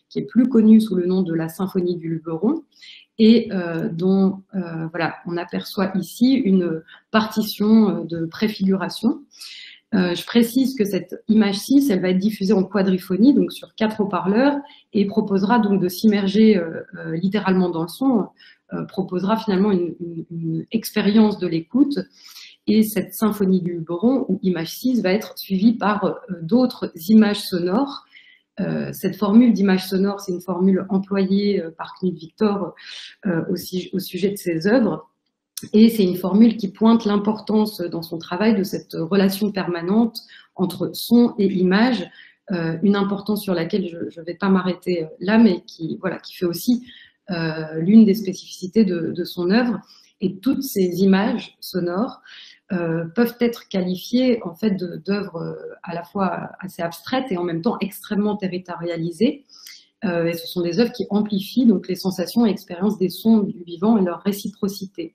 qui est plus connue sous le nom de la Symphonie du Luberon, et dont voilà, on aperçoit ici une partition de préfiguration. Je précise que cette image 6, elle va être diffusée en quadriphonie, donc sur 4 haut-parleurs, et proposera donc de s'immerger littéralement dans le son, proposera finalement une expérience de l'écoute. Et cette symphonie du Luberon, ou image 6, va être suivie par d'autres images sonores. Cette formule d'image sonore, c'est une formule employée par Knut Victor au sujet de ses œuvres. Et c'est une formule qui pointe l'importance dans son travail de cette relation permanente entre son et image, une importance sur laquelle je ne vais pas m'arrêter là, mais qui fait aussi l'une des spécificités de son œuvre. Et toutes ces images sonores peuvent être qualifiées en fait d'œuvres à la fois assez abstraites et en même temps extrêmement territorialisées. Et ce sont des œuvres qui amplifient donc les sensations et expériences des sons du vivant et leur réciprocité.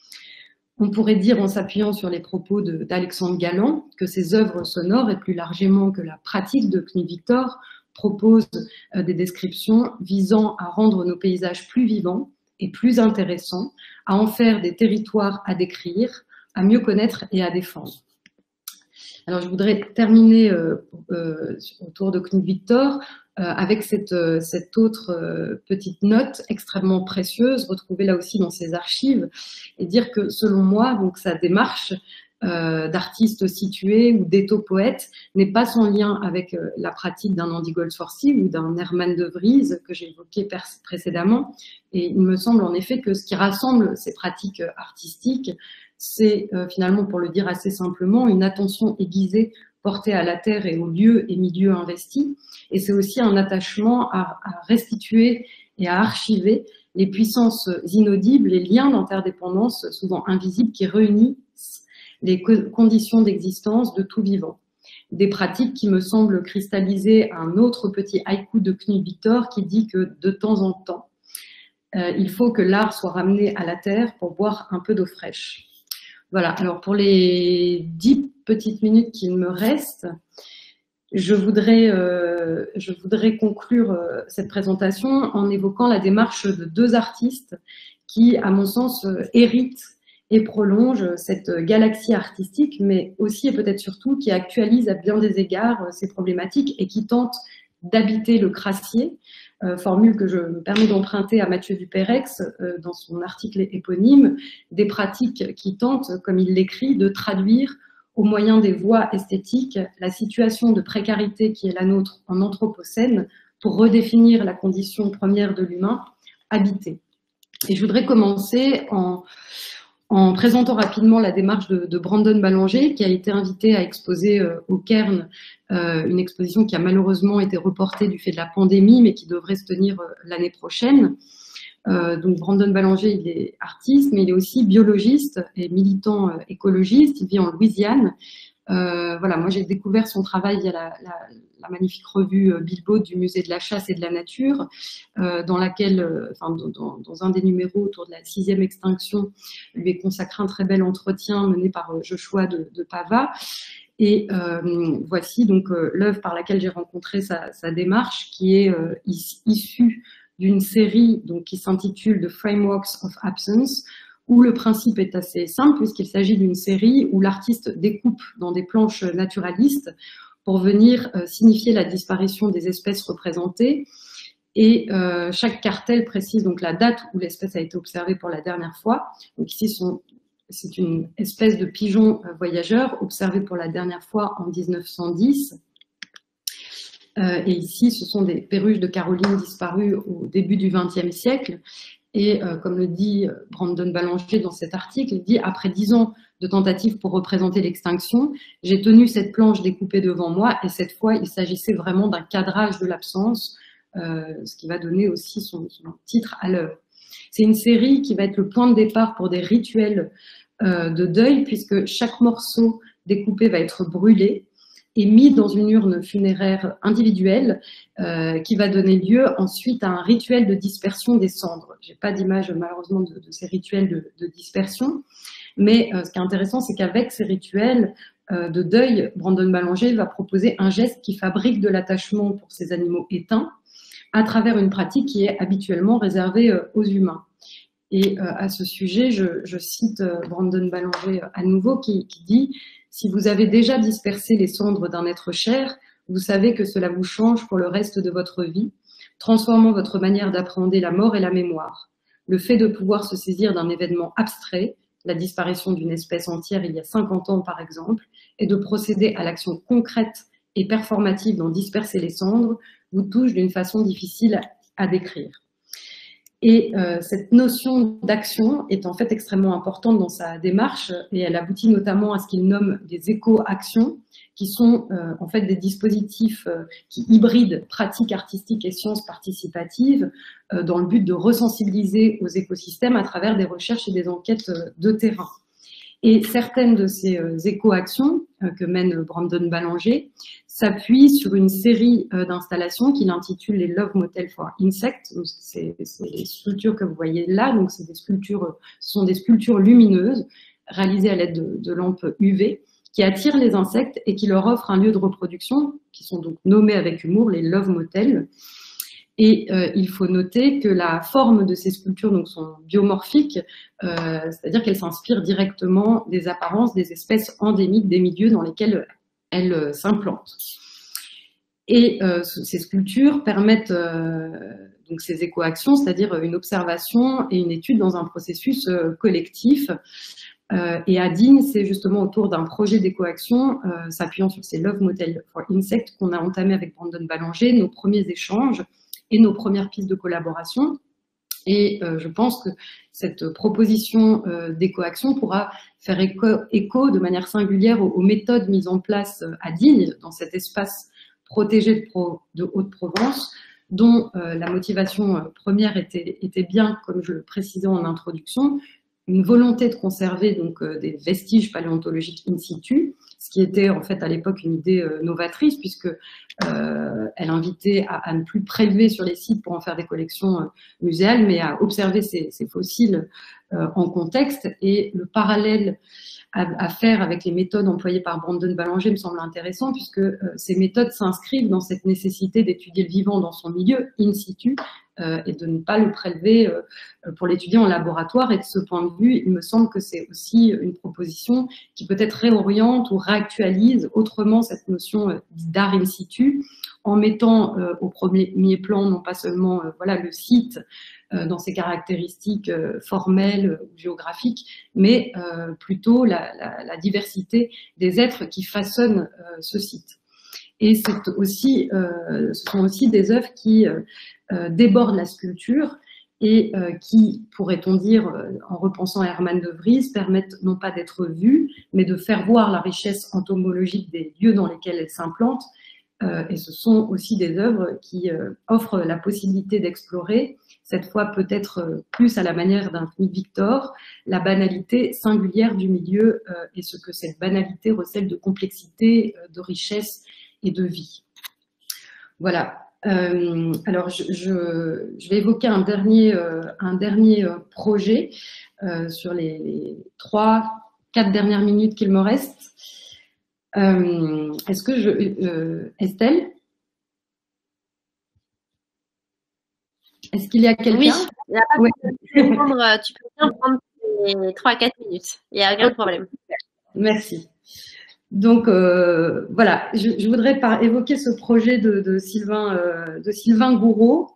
On pourrait dire, en s'appuyant sur les propos d'Alexandre Galland, que ces œuvres sonores, et plus largement que la pratique de Knut Victor, proposent des descriptions visant à rendre nos paysages plus vivants et plus intéressants, à en faire des territoires à décrire, à mieux connaître et à défendre. Alors, je voudrais terminer autour de Knut Victor avec cette autre petite note extrêmement précieuse, retrouvée là aussi dans ses archives, et dire que, selon moi, donc, sa démarche d'artiste situé ou d'étho-poète n'est pas sans lien avec la pratique d'un Andy Goldsworthy ou d'un Herman de Vries que j'ai évoqué précédemment. Et il me semble en effet que ce qui rassemble ces pratiques artistiques, c'est finalement, pour le dire assez simplement, une attention aiguisée portée à la terre et aux lieux et milieux investis. Et c'est aussi un attachement à restituer et à archiver les puissances inaudibles, les liens d'interdépendance souvent invisibles qui réunissent les conditions d'existence de tout vivant. Des pratiques qui me semblent cristalliser un autre petit haïku de Knut Victor qui dit que de temps en temps, il faut que l'art soit ramené à la terre pour boire un peu d'eau fraîche. Voilà, alors pour les 10 petites minutes qu'il me reste, je voudrais conclure cette présentation en évoquant la démarche de 2 artistes qui, à mon sens, héritent et prolongent cette galaxie artistique, mais aussi et peut-être surtout qui actualisent à bien des égards ces problématiques et qui tentent d'habiter le crassier, formule que je me permets d'emprunter à Mathieu Duperex dans son article éponyme, des pratiques qui tentent, comme il l'écrit, de traduire au moyen des voies esthétiques la situation de précarité qui est la nôtre en Anthropocène pour redéfinir la condition première de l'humain, habiter. Et je voudrais commencer en présentant rapidement la démarche de Brandon Ballanger, qui a été invité à exposer au Cairn, une exposition qui a malheureusement été reportée du fait de la pandémie, mais qui devrait se tenir l'année prochaine. Donc Brandon Ballanger, il est artiste, mais il est aussi biologiste et militant écologiste. Il vit en Louisiane. Voilà, moi j'ai découvert son travail via la magnifique revue Bilbo du Musée de la Chasse et de la Nature, dans laquelle, dans un des numéros autour de la 6e extinction, lui est consacré un très bel entretien mené par Joshua de Pava. Et voici donc l'œuvre par laquelle j'ai rencontré sa démarche, qui est issue d'une série donc, qui s'intitule The Frameworks of Absence, où le principe est assez simple, puisqu'il s'agit d'une série où l'artiste découpe dans des planches naturalistes pour venir signifier la disparition des espèces représentées. Et chaque cartel précise donc la date où l'espèce a été observée pour la dernière fois. Donc ici, c'est une espèce de pigeon voyageur observé pour la dernière fois en 1910. Et ici, ce sont des perruches de Caroline disparues au début du XXe siècle. Et comme le dit Brandon Ballanger dans cet article, il dit « Après 10 ans de tentatives pour représenter l'extinction, j'ai tenu cette planche découpée devant moi et cette fois, il s'agissait vraiment d'un cadrage de l'absence, ce qui va donner aussi son titre à l'œuvre. C'est une série qui va être le point de départ pour des rituels de deuil, puisque chaque morceau découpé va être brûlé et mis dans une urne funéraire individuelle qui va donner lieu ensuite à un rituel de dispersion des cendres. Je n'ai pas d'image malheureusement de ces rituels de dispersion, mais ce qui est intéressant, c'est qu'avec ces rituels de deuil, Brandon Ballanger va proposer un geste qui fabrique de l'attachement pour ces animaux éteints, à travers une pratique qui est habituellement réservée aux humains. Et à ce sujet, je cite Brandon Ballanger à nouveau qui dit « Si vous avez déjà dispersé les cendres d'un être cher, vous savez que cela vous change pour le reste de votre vie, transformant votre manière d'appréhender la mort et la mémoire. Le fait de pouvoir se saisir d'un événement abstrait, la disparition d'une espèce entière il y a 50 ans par exemple, et de procéder à l'action concrète et performative d'en disperser les cendres, vous touche d'une façon difficile à décrire. » Et cette notion d'action est en fait extrêmement importante dans sa démarche et elle aboutit notamment à ce qu'il nomme des éco-actions qui sont en fait des dispositifs qui hybrident pratiques artistiques et sciences participatives dans le but de resensibiliser aux écosystèmes à travers des recherches et des enquêtes de terrain. Et certaines de ces éco-actions que mène Brandon Ballanger s'appuient sur une série d'installations qu'il intitule les Love Motel for Insects. C'est les sculptures que vous voyez là, donc c'est des sculptures, ce sont des sculptures lumineuses réalisées à l'aide de lampes UV qui attirent les insectes et qui leur offrent un lieu de reproduction, qui sont donc nommés avec humour les Love Motels. Et il faut noter que la forme de ces sculptures donc, sont biomorphiques, c'est-à-dire qu'elles s'inspirent directement des apparences des espèces endémiques des milieux dans lesquels elles s'implantent. Et ces sculptures permettent donc ces écoactions, c'est-à-dire une observation et une étude dans un processus collectif. Et à Digne, c'est justement autour d'un projet d'écoaction s'appuyant sur ces Love Motel for Insects qu'on a entamé avec Brandon Ballanger nos premiers échanges et nos premières pistes de collaboration. Et je pense que cette proposition d'écoaction pourra faire écho de manière singulière aux méthodes mises en place à Digne, dans cet espace protégé de Haute-Provence, dont la motivation première était bien, comme je le précisais en introduction, une volonté de conserver donc des vestiges paléontologiques in situ, ce qui était en fait à l'époque une idée novatrice puisque elle invitait à ne plus prélever sur les sites pour en faire des collections muséales, mais à observer ces fossiles en contexte. Et le parallèle à faire avec les méthodes employées par Brandon Ballanger me semble intéressant puisque ces méthodes s'inscrivent dans cette nécessité d'étudier le vivant dans son milieu in situ et de ne pas le prélever pour l'étudier en laboratoire. Et de ce point de vue, il me semble que c'est aussi une proposition qui peut-être réoriente ou réactualise autrement cette notion d'art in situ en mettant au premier plan non pas seulement voilà, le site dans ses caractéristiques formelles ou géographiques, mais plutôt la diversité des êtres qui façonnent ce site. Et c'est aussi, ce sont aussi des œuvres qui débordent la sculpture et qui, pourrait-on dire, en repensant à Herman de Vries, permettent non pas d'être vues, mais de faire voir la richesse entomologique des lieux dans lesquels elles s'implantent. Et ce sont aussi des œuvres qui offrent la possibilité d'explorer, cette fois peut-être plus à la manière d'un Smith Victor, la banalité singulière du milieu et ce que cette banalité recèle de complexité, de richesse et de vie. Voilà. Alors, je vais évoquer un dernier projet sur les 3-4 dernières minutes qu'il me reste. Est-ce que Estelle? Est-ce qu'il y a quelqu'un? Oui, oui. Tu peux bien prendre les 3-4 minutes. Il n'y a aucun problème. Merci. Donc, voilà, je voudrais évoquer ce projet de Sylvain Gouraud,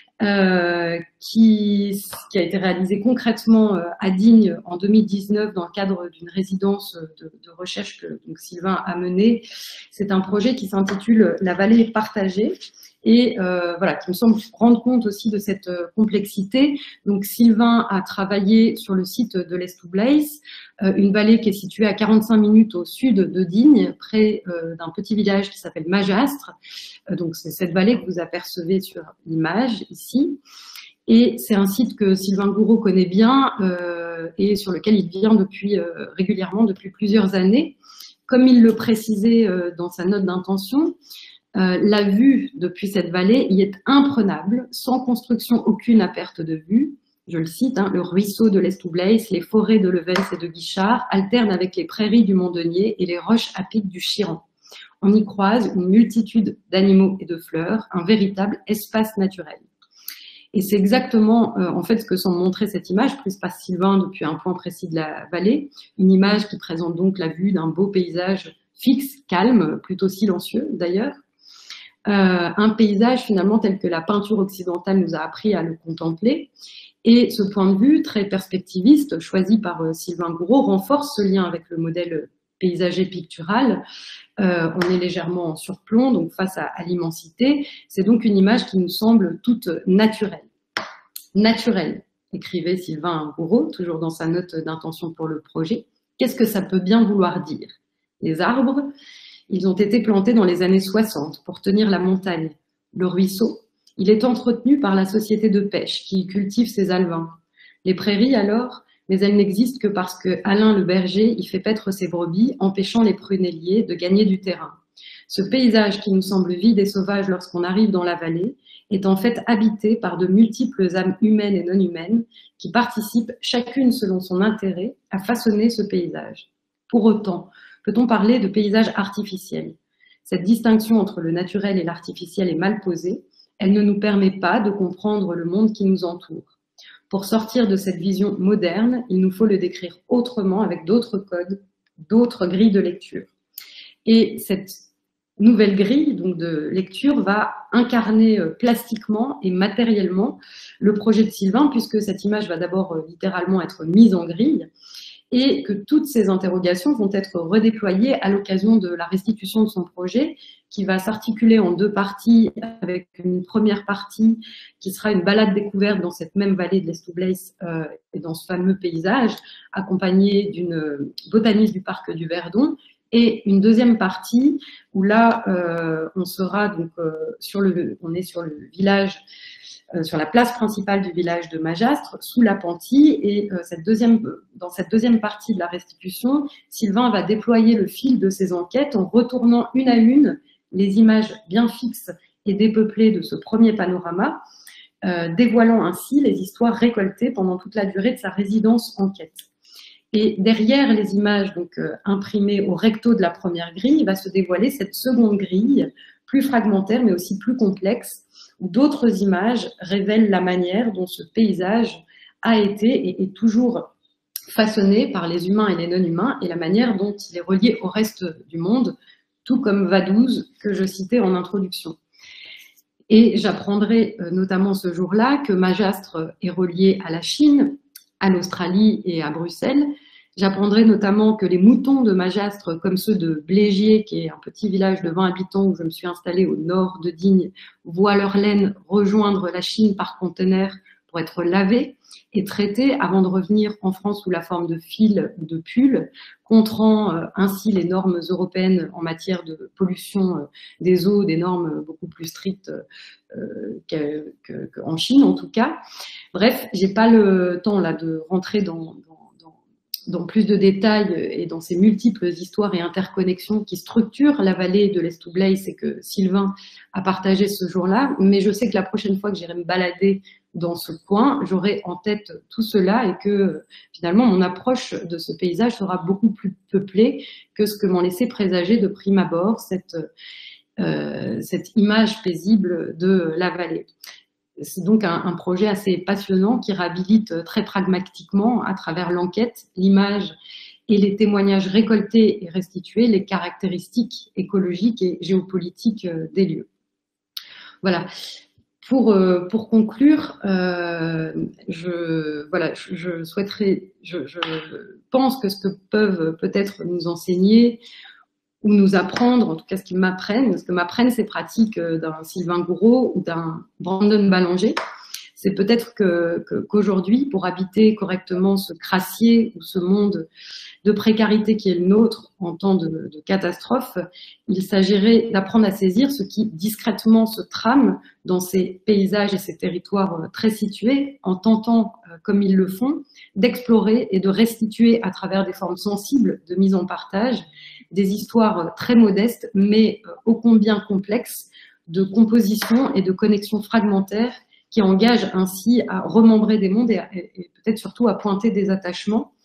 qui a été réalisé concrètement à Digne en 2019 dans le cadre d'une résidence de recherche que donc, Sylvain a menée. C'est un projet qui s'intitule « La vallée partagée ». Et voilà, qui me semble rendre compte aussi de cette complexité. Donc Sylvain a travaillé sur le site de l'Estoublaise, une vallée qui est située à 45 minutes au sud de Digne, près d'un petit village qui s'appelle Magastre. Donc c'est cette vallée que vous apercevez sur l'image ici. Et c'est un site que Sylvain Gouraud connaît bien et sur lequel il vient régulièrement depuis plusieurs années. Comme il le précisait dans sa note d'intention, la vue depuis cette vallée y est imprenable, sans construction aucune à perte de vue. Je le cite, hein, le ruisseau de l'Estoublaise, les forêts de Levens et de Guichard alternent avec les prairies du Mont-Denier et les roches à pic du Chiran. On y croise une multitude d'animaux et de fleurs, un véritable espace naturel. Et c'est exactement en fait ce que semble montrer cette image prise par Sylvain depuis un point précis de la vallée, une image qui présente donc la vue d'un beau paysage fixe, calme, plutôt silencieux d'ailleurs, un paysage finalement tel que la peinture occidentale nous a appris à le contempler. Et ce point de vue très perspectiviste choisi par Sylvain Gouraud renforce ce lien avec le modèle paysager pictural. On est légèrement en surplomb, donc face à l'immensité. C'est donc une image qui nous semble toute naturelle. Naturelle, écrivait Sylvain Gouraud, toujours dans sa note d'intention pour le projet. Qu'est-ce que ça peut bien vouloir dire? Les arbres, ils ont été plantés dans les années 60 pour tenir la montagne. Le ruisseau, il est entretenu par la société de pêche qui cultive ses alevins. Les prairies alors, mais elles n'existent que parce que Alain le berger y fait paître ses brebis, empêchant les prunelliers de gagner du terrain. Ce paysage qui nous semble vide et sauvage lorsqu'on arrive dans la vallée est en fait habité par de multiples âmes humaines et non humaines qui participent chacune selon son intérêt à façonner ce paysage. Pour autant, peut-on parler de paysage artificiel? Cette distinction entre le naturel et l'artificiel est mal posée. Elle ne nous permet pas de comprendre le monde qui nous entoure. Pour sortir de cette vision moderne, il nous faut le décrire autrement avec d'autres codes, d'autres grilles de lecture. Et cette nouvelle grille donc, de lecture va incarner plastiquement et matériellement le projet de Sylvain, puisque cette image va d'abord littéralement être mise en grille, et que toutes ces interrogations vont être redéployées à l'occasion de la restitution de son projet, qui va s'articuler en deux parties, avec une première partie qui sera une balade découverte dans cette même vallée de l'Estoubleis et dans ce fameux paysage, accompagnée d'une botaniste du parc du Verdon, et une deuxième partie où là, on sera donc on est sur le village, sur la place principale du village de Magastres, sous l'appentis, et dans cette deuxième partie de la restitution, Sylvain va déployer le fil de ses enquêtes en retournant une à une les images bien fixes et dépeuplées de ce premier panorama, dévoilant ainsi les histoires récoltées pendant toute la durée de sa résidence en quête. Et derrière les images donc, imprimées au recto de la première grille, va se dévoiler cette seconde grille, plus fragmentaire mais aussi plus complexe, où d'autres images révèlent la manière dont ce paysage a été et est toujours façonné par les humains et les non-humains, et la manière dont il est relié au reste du monde, tout comme Vaduz, que je citais en introduction. Et j'apprendrai notamment ce jour-là que Magastres est relié à la Chine, à l'Australie et à Bruxelles. J'apprendrai notamment que les moutons de Magastres, comme ceux de Blégier, qui est un petit village de 20 habitants où je me suis installée au nord de Digne, voient leur laine rejoindre la Chine par conteneurs pour être lavée et traitée avant de revenir en France sous la forme de fils ou de pulls, contrant ainsi les normes européennes en matière de pollution des eaux, des normes beaucoup plus strictes qu'en Chine en tout cas. Bref, j'ai pas le temps là de rentrer dans plus de détails et dans ces multiples histoires et interconnexions qui structurent la vallée de l'Estoubleis et que Sylvain a partagé ce jour-là, mais je sais que la prochaine fois que j'irai me balader dans ce coin, j'aurai en tête tout cela et que finalement mon approche de ce paysage sera beaucoup plus peuplée que ce que m'en laissait présager de prime abord cette image paisible de la vallée. C'est donc un projet assez passionnant qui réhabilite très pragmatiquement, à travers l'enquête, l'image et les témoignages récoltés et restitués, les caractéristiques écologiques et géopolitiques des lieux. Voilà. Pour conclure, je pense que ce que peuvent peut-être nous enseigner ou nous apprendre, en tout cas ce que m'apprennent ces pratiques d'un Sylvain Gouraud ou d'un Brandon Ballanger, c'est peut-être qu'aujourd'hui, pour habiter correctement ce crassier ou ce monde de précarité qui est le nôtre en temps de catastrophe, il s'agirait d'apprendre à saisir ce qui discrètement se trame dans ces paysages et ces territoires très situés, en tentant, comme ils le font, d'explorer et de restituer à travers des formes sensibles de mise en partage des histoires très modestes, mais ô combien complexes, de composition et de connexions fragmentaires qui engagent ainsi à remembrer des mondes et peut-être surtout à pointer des attachements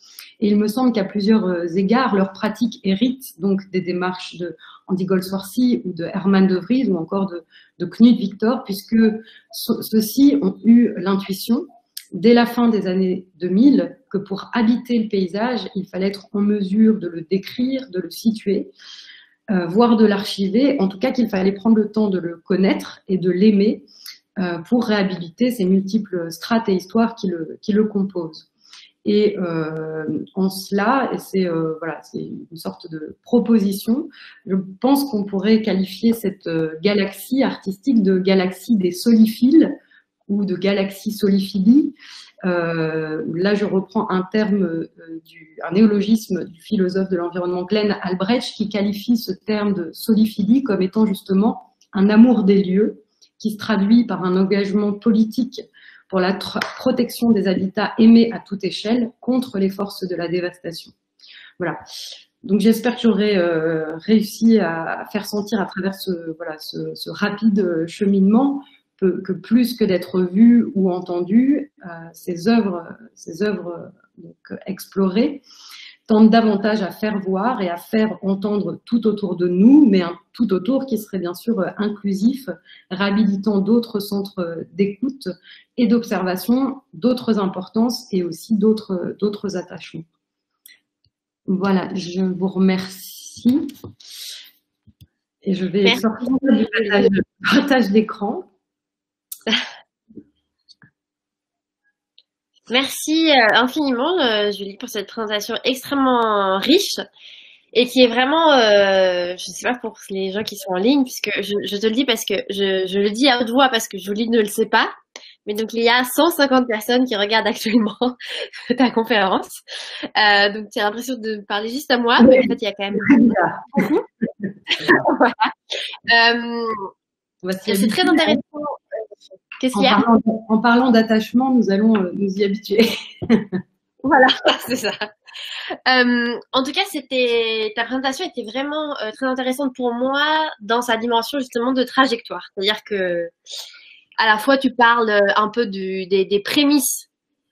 Et il me semble qu'à plusieurs égards, leurs pratiques héritent donc des démarches de Andy Goldsworthy ou de Herman de Vries ou encore de Knut Victor, puisque ceux-ci ont eu l'intuition, dès la fin des années 2000, que pour habiter le paysage, il fallait être en mesure de le décrire, de le situer, voire de l'archiver, en tout cas qu'il fallait prendre le temps de le connaître et de l'aimer pour réhabiliter ces multiples strates et histoires qui le composent. Et en cela, et c'est voilà, c'est une sorte de proposition, je pense qu'on pourrait qualifier cette galaxie artistique de galaxie des soliphiles ou de galaxie soliphilie. Là, je reprends un terme, un néologisme du philosophe de l'environnement Glenn Albrecht qui qualifie ce terme de soliphilie comme étant justement un amour des lieux qui se traduit par un engagement politique pour la protection des habitats aimés à toute échelle contre les forces de la dévastation. Voilà. Donc j'espère que j'aurai réussi à faire sentir à travers ce rapide cheminement que plus que d'être vu ou entendu, ces œuvres donc, explorées tendent davantage à faire voir et à faire entendre tout autour de nous, mais un tout autour qui serait bien sûr inclusif, réhabilitant d'autres centres d'écoute et d'observation, d'autres importances et aussi d'autres attachements. Voilà, je vous remercie. Et je vais sortir du partage d'écran. Merci infiniment, Julie, pour cette présentation extrêmement riche et qui est vraiment, je ne sais pas pour les gens qui sont en ligne, puisque je te le dis parce que je le dis à haute voix parce que Julie ne le sait pas, mais donc il y a 150 personnes qui regardent actuellement ta conférence. Donc tu as l'impression de parler juste à moi, mais en fait il y a quand même beaucoup. Voilà. C'est très intéressant. Qu'est-ce qu'il y a ? En parlant d'attachement, nous allons nous y habituer. Voilà, c'est ça. En tout cas, ta présentation était vraiment très intéressante pour moi dans sa dimension justement de trajectoire. C'est-à-dire que à la fois tu parles un peu des prémices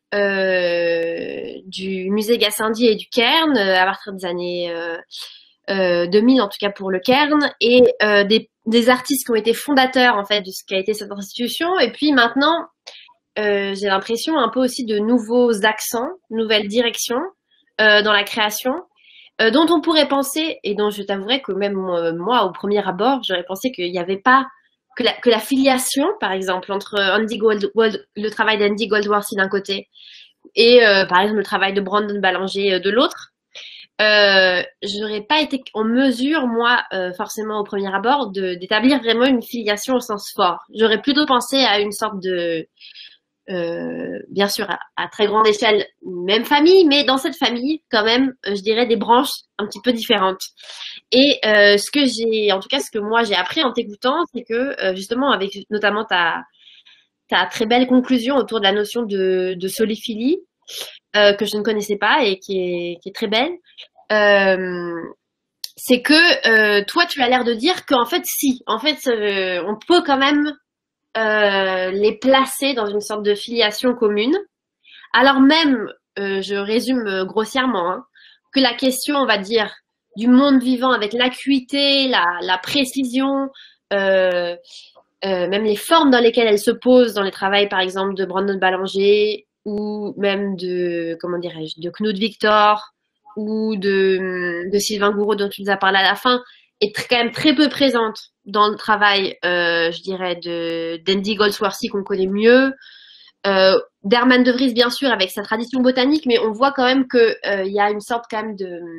du musée Gassendi et du Cairn à partir des années 2000 en tout cas pour le Cairn et des artistes qui ont été fondateurs en fait de ce qu'a été cette institution et puis maintenant j'ai l'impression un peu aussi de nouveaux accents, nouvelles directions dans la création dont on pourrait penser et dont je t'avouerai que même moi au premier abord j'aurais pensé qu'il n'y avait pas que la filiation par exemple entre le travail d'Andy Goldsworthy d'un côté et par exemple le travail de Brandon Ballanger de l'autre. J'aurais pas été en mesure, moi, forcément au premier abord, d'établir vraiment une filiation au sens fort. J'aurais plutôt pensé à une sorte de, bien sûr, à très grande échelle, même famille, mais dans cette famille, quand même, je dirais des branches un petit peu différentes. Et en tout cas, ce que moi j'ai appris en t'écoutant, c'est que justement, avec notamment ta très belle conclusion autour de la notion de soliphilie, que je ne connaissais pas et qui est très belle, c'est que toi tu as l'air de dire qu'en fait si, en fait on peut quand même les placer dans une sorte de filiation commune, alors même, je résume grossièrement, hein, que la question on va dire du monde vivant avec l'acuité, la précision, même les formes dans lesquelles elle se pose dans les travaux par exemple de Brandon Ballanger ou même de, comment dirais-je, de Knut Victor ou de Sylvain Gouraud dont tu nous as parlé à la fin, est quand même très peu présente dans le travail, je dirais, d'Andy Goldsworthy qu'on connaît mieux, d'Herman de Vries bien sûr avec sa tradition botanique, mais on voit quand même que y a une sorte quand même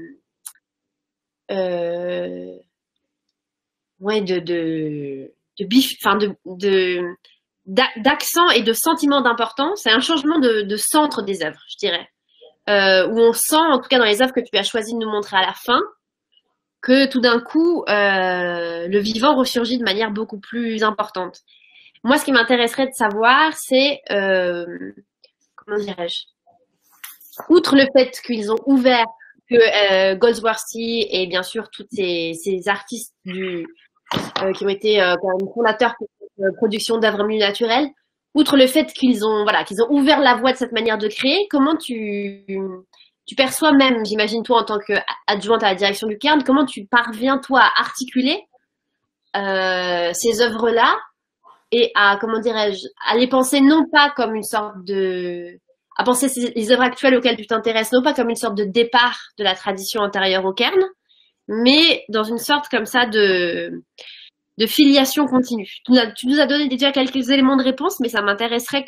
d'accent et de sentiment d'importance. C'est un changement de centre des œuvres, je dirais. Où on sent, en tout cas dans les œuvres que tu as choisi de nous montrer à la fin, que tout d'un coup, le vivant ressurgit de manière beaucoup plus importante. Moi, ce qui m'intéresserait de savoir, c'est, comment dirais-je, outre le fait qu'ils ont ouvert, que Goldsworthy et bien sûr tous ces artistes qui ont été quand même fondateurs pour la production d'œuvres milieu naturelles, outre le fait qu'ils ont ouvert la voie de cette manière de créer, comment tu tu perçois même, j'imagine toi en tant qu'adjointe à la direction du Cairn, comment tu parviens toi à articuler ces œuvres-là et à, comment dirais-je, à les penser non pas comme une sorte de, à penser les œuvres actuelles auxquelles tu t'intéresses non pas comme une sorte de départ de la tradition antérieure au Cairn, mais dans une sorte comme ça de filiation continue. Tu nous as donné déjà quelques éléments de réponse, mais ça m'intéresserait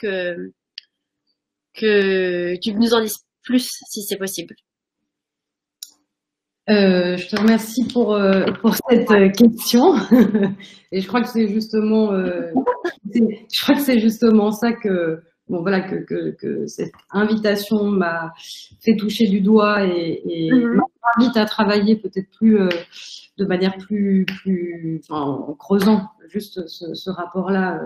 que tu nous en dises plus si c'est possible. Je te remercie pour cette question. Et je crois que c'est justement, ça que, bon voilà, que cette invitation m'a fait toucher du doigt et m'invite à travailler peut-être plus de manière plus, enfin, en creusant juste ce rapport-là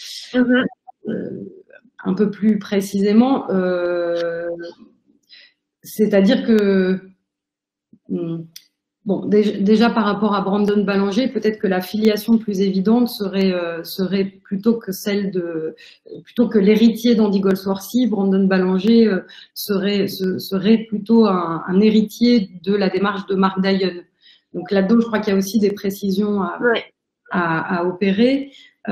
un peu plus précisément. C'est-à-dire que bon, déjà par rapport à Brandon Ballanger, peut-être que la filiation plus évidente serait plutôt que l'héritier d'Andy Goldsworthy, Brandon Ballanger serait plutôt un héritier de la démarche de Mark Dion. Donc là-dedans, je crois qu'il y a aussi des précisions à opérer.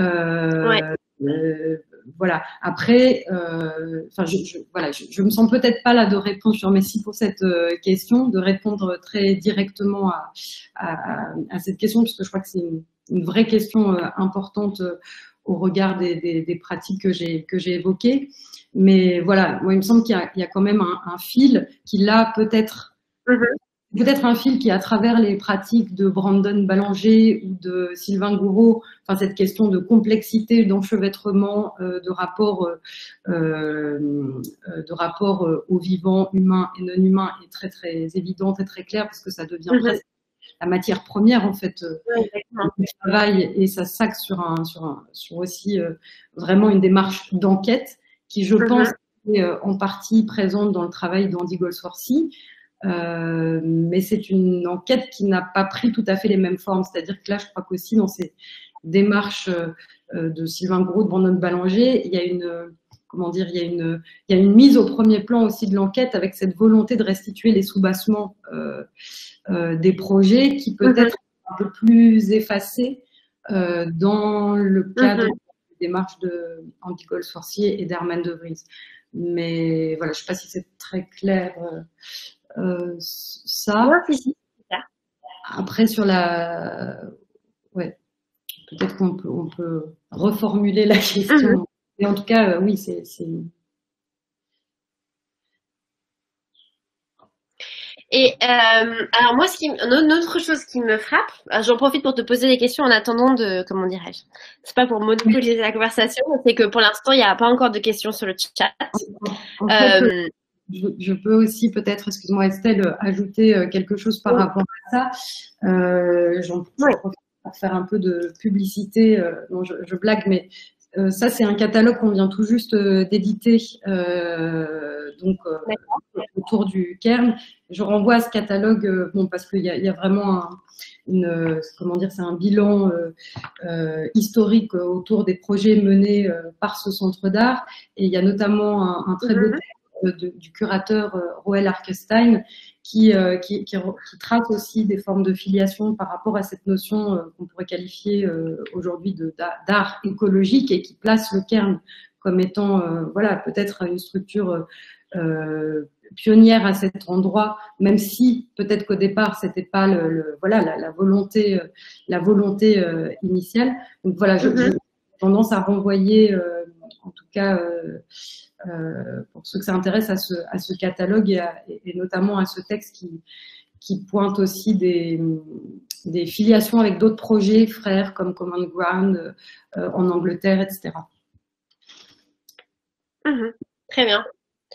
Voilà. Après, je me sens peut-être pas là de répondre. Je te remercie pour cette question, de répondre très directement à cette question, puisque je crois que c'est une vraie question importante au regard des pratiques que j'ai évoquées. Mais voilà, moi, il me semble qu'il y a quand même un fil qui là peut-être un fil qui, à travers les pratiques de Brandon Ballanger ou de Sylvain Gouraud, enfin cette question de complexité, d'enchevêtrement, de rapport au vivant, humain et non humain est très très évidente et très claire parce que ça devient presque la matière première en fait du travail et ça s'axe sur aussi vraiment une démarche d'enquête qui, je pense, est en partie présente dans le travail d'Andy Goldsworthy. Mais c'est une enquête qui n'a pas pris tout à fait les mêmes formes. C'est-à-dire que là, je crois qu'aussi dans ces démarches de Sylvain Gouraud, de Brandon Ballanger, il y a une mise au premier plan aussi de l'enquête avec cette volonté de restituer les soubassements des projets qui peut-être un peu plus effacés dans le cadre des démarches de Andy Goldsworthy et d'Herman de Vries. Mais voilà, je ne sais pas si c'est très clair. Ça. Après, sur ouais, peut-être qu'on peut reformuler la question. Mais en tout cas, oui, c'est. Et alors moi, une autre chose qui me frappe, j'en profite pour te poser des questions en attendant de, comment dirais-je, c'est pas pour monopoliser la conversation, c'est que pour l'instant, il n'y a pas encore de questions sur le chat. En fait, je peux aussi peut-être, excuse-moi Estelle, ajouter quelque chose par rapport à ça. J'en profite pour faire un peu de publicité. Non, je blague, mais ça, c'est un catalogue qu'on vient tout juste d'éditer autour du Cairn. Je renvoie à ce catalogue parce qu'il y a vraiment c'est un bilan historique autour des projets menés par ce centre d'art. Et il y a notamment un très beau texte du curateur Roel Arkestein qui trace aussi des formes de filiation par rapport à cette notion qu'on pourrait qualifier aujourd'hui d'art écologique et qui place le Cairn comme étant peut-être une structure pionnière à cet endroit, même si peut-être qu'au départ c'était pas la volonté initiale. Donc voilà, j'ai tendance à renvoyer en tout cas pour ceux que ça intéresse à ce catalogue et notamment à ce texte qui pointe aussi des filiations avec d'autres projets frères comme Common Ground en Angleterre, etc. Très bien.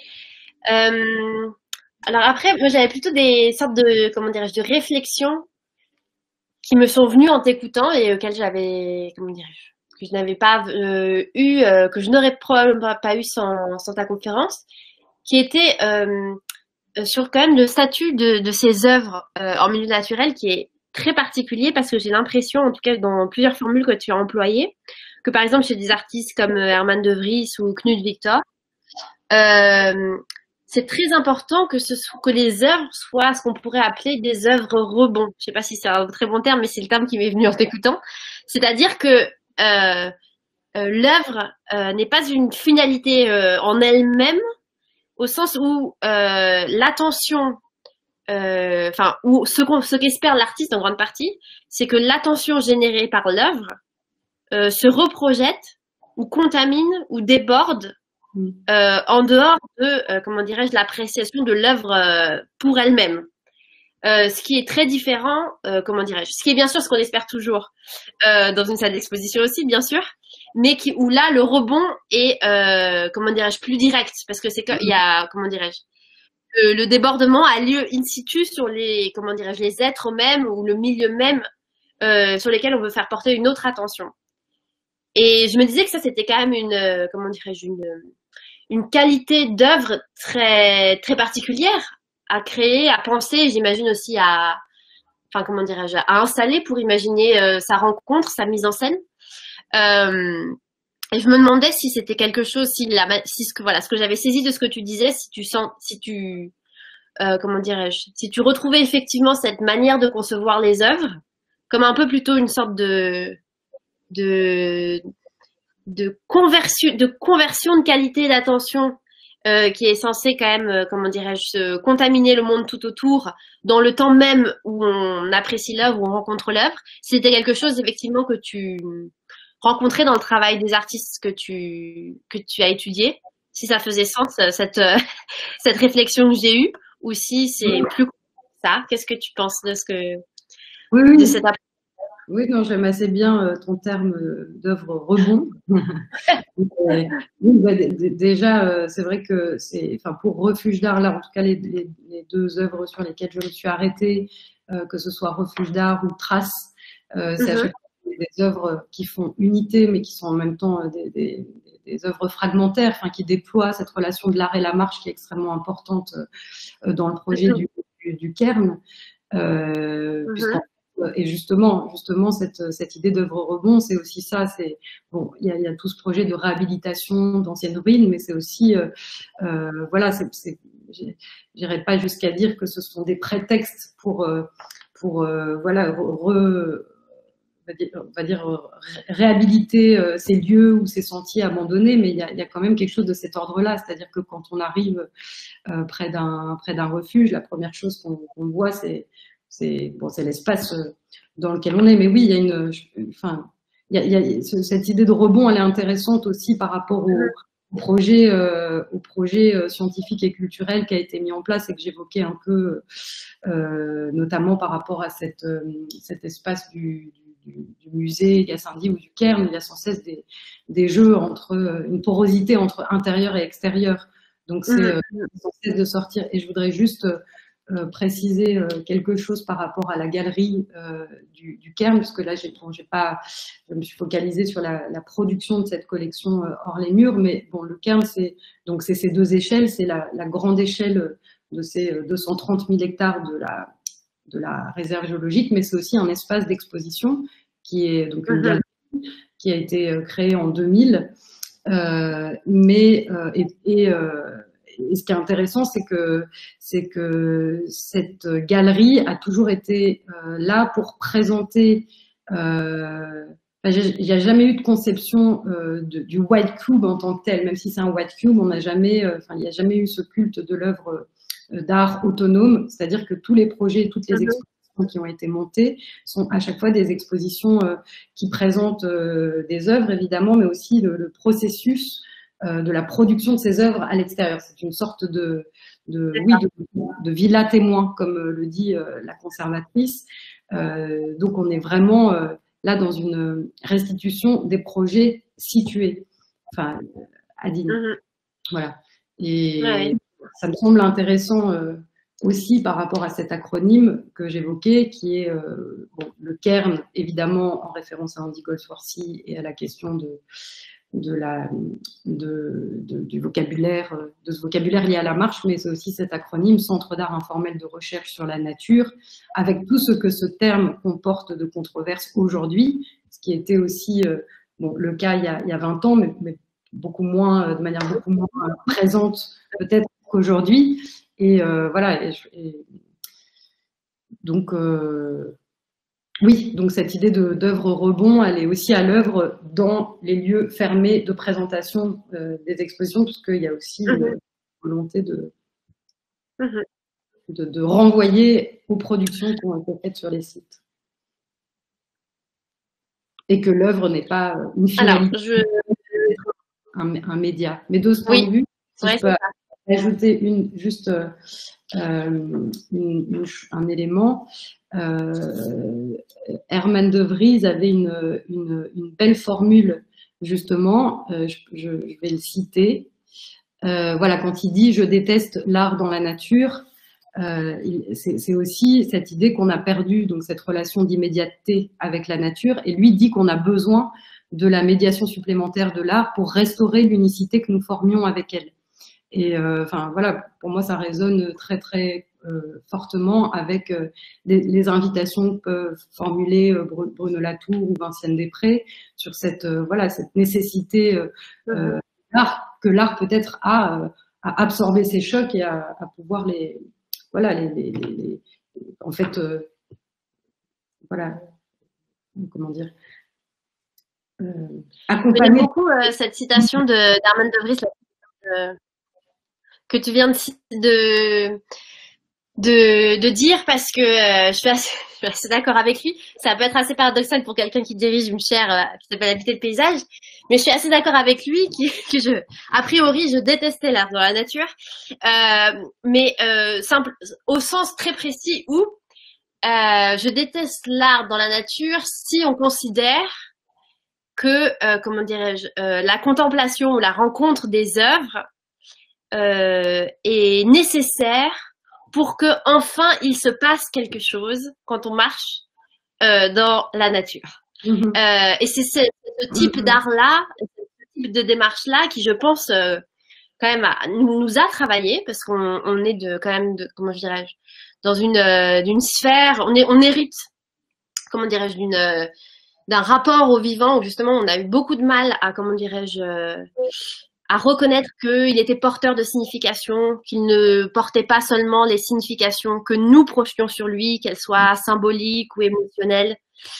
Alors après, moi j'avais plutôt des sortes de, comment dirais-je, de réflexions qui me sont venues en t'écoutant et auxquelles j'avais, comment dirais-je, que je n'avais pas eu, que je n'aurais probablement pas eu sans ta conférence, qui était sur quand même le statut de ces œuvres en milieu naturel qui est très particulier parce que j'ai l'impression, en tout cas dans plusieurs formules que tu as employées, que par exemple chez des artistes comme Herman de Vries ou Knut Victor, c'est très important que les œuvres soient ce qu'on pourrait appeler des œuvres rebonds. Je sais pas si c'est un très bon terme, mais c'est le terme qui m'est venu en t'écoutant. C'est-à-dire que l'œuvre n'est pas une finalité en elle-même, au sens où l'attention, enfin, ou ce qu'espère l'artiste en grande partie, c'est que l'attention générée par l'œuvre se reprojette ou contamine ou déborde en dehors de, comment dirais-je, l'appréciation de l'œuvre pour elle-même. Ce qui est très différent, comment dirais-je, ce qui est bien sûr ce qu'on espère toujours dans une salle d'exposition aussi, bien sûr, mais où là le rebond est, comment dirais-je, plus direct, parce que c'est qu'il y a, comment dirais-je, le débordement a lieu in situ sur les, comment dirais-je, les êtres mêmes ou le milieu même sur lesquels on veut faire porter une autre attention. Et je me disais que ça c'était quand même une, comment dirais-je, une qualité d'œuvre très très particulière à créer, à penser, j'imagine aussi à, enfin comment dirais-je, à installer pour imaginer sa rencontre, sa mise en scène. Et je me demandais si c'était quelque chose, si ce que voilà, ce que j'avais saisi de ce que tu disais, comment dirais-je, si tu retrouvais effectivement cette manière de concevoir les œuvres comme un peu plutôt une sorte de conversion de qualité d'attention qui est censé quand même, comment dirais-je, contaminer le monde tout autour dans le temps même où on apprécie l'œuvre, où on rencontre l'œuvre. C'était quelque chose effectivement que tu rencontrais dans le travail des artistes que tu as étudié. Si ça faisait sens cette cette réflexion que j'ai eue, ou si c'est plus ça. Qu'est-ce que tu penses de Oui, de cette approche? oui, non, j'aime assez bien ton terme d'œuvre rebond. Oui, bah, déjà, c'est vrai que enfin, pour Refuge d'art, là, en tout cas, les deux œuvres sur lesquelles je me suis arrêtée, que ce soit Refuge d'art ou Trace, c'est à chaque fois des œuvres qui font unité, mais qui sont en même temps des œuvres fragmentaires, enfin, qui déploient cette relation de l'art et la marche qui est extrêmement importante dans le projet du Cairn. Et justement, cette idée d'œuvre rebond, c'est aussi ça. C'est bon, il y a tout ce projet de réhabilitation d'anciennes ruines, mais c'est aussi, voilà, j'irai pas jusqu'à dire que ce sont des prétextes pour voilà, on va dire réhabiliter ces lieux ou ces sentiers abandonnés, mais il y a quand même quelque chose de cet ordre-là, c'est-à-dire que quand on arrive près d'un refuge, la première chose qu'on voit, c'est l'espace dans lequel on est. Mais oui, cette idée de rebond, elle est intéressante aussi par rapport au projet scientifique et culturel qui a été mis en place et que j'évoquais un peu, notamment par rapport à cet espace du musée Gassendi ou du Cairn. Il y a sans cesse des jeux une porosité entre intérieur et extérieur. Donc, c'est sans cesse de sortir. Et je voudrais juste préciser quelque chose par rapport à la galerie du Cairn, parce que là, je me suis focalisée sur la production de cette collection hors les murs, mais bon, le Cairn, c'est ces deux échelles, c'est la grande échelle de ces 230 000 hectares de la réserve géologique, mais c'est aussi un espace d'exposition qui est donc une galerie qui a été créée en 2000, et ce qui est intéressant, c'est que cette galerie a toujours été là pour présenter. Il n'y a jamais eu de conception du white cube en tant que tel, même si c'est un white cube, il n'y a jamais eu ce culte de l'œuvre d'art autonome, c'est-à-dire que tous les projets, toutes les expositions qui ont été montées sont à chaque fois des expositions qui présentent des œuvres évidemment, mais aussi le processus de la production de ces œuvres à l'extérieur. C'est une sorte de villa témoin, comme le dit la conservatrice. Donc on est vraiment là dans une restitution des projets situés, enfin à Digne. Voilà. Et ça me semble intéressant aussi par rapport à cet acronyme que j'évoquais, qui est le Cairn, évidemment en référence à Andy Goldsworthy et à la question du vocabulaire, de ce vocabulaire lié à la marche, mais c'est aussi cet acronyme Centre d'art informel de recherche sur la nature, avec tout ce que ce terme comporte de controverses aujourd'hui, ce qui était aussi le cas il y a 20 ans, mais beaucoup moins, de manière beaucoup moins présente peut-être qu'aujourd'hui. Et voilà. Donc, oui, donc cette idée d'œuvre rebond, elle est aussi à l'œuvre dans les lieux fermés de présentation des expositions, puisqu'il y a aussi une volonté de renvoyer aux productions qui ont été faites sur les sites. Et que l'œuvre n'est pas une finalité, un média. Mais de ce point de vue, si je peux ajouter juste un élément, Herman de Vries avait une belle formule, justement, je vais le citer. Voilà, quand il dit « je déteste l'art dans la nature », c'est aussi cette idée qu'on a perdu, donc cette relation d'immédiateté avec la nature, et lui dit qu'on a besoin de la médiation supplémentaire de l'art pour restaurer l'unicité que nous formions avec elle. Et enfin voilà, pour moi ça résonne très très fortement avec les invitations que peuvent formuler Bruno Latour ou Vinciane Després sur cette voilà, cette nécessité que l'art peut-être a à absorber ces chocs et à pouvoir les voilà, en fait, voilà, comment dire, accompagner. J'aime beaucoup cette citation d'Herman de Vries que tu viens de dire, parce que je suis assez d'accord avec lui. Ça peut être assez paradoxal pour quelqu'un qui dirige une chaire qui s'appelle Habiter le paysage, mais je suis assez d'accord avec lui a priori, je détestais l'art dans la nature, mais simple, au sens très précis où je déteste l'art dans la nature si on considère que, comment dirais-je, la contemplation ou la rencontre des œuvres est nécessaire pour que enfin il se passe quelque chose quand on marche dans la nature. Et c'est ce type d'art-là, ce type de démarche-là qui, je pense, quand même nous a travaillé, parce qu'on est quand même comment je dirais-je, dans d'une sphère, on hérite, comment dirais-je, d'un rapport au vivant où justement on a eu beaucoup de mal à, comment dirais-je, à reconnaître qu'il était porteur de signification, qu'il ne portait pas seulement les significations que nous projetions sur lui, qu'elles soient symboliques ou émotionnelles.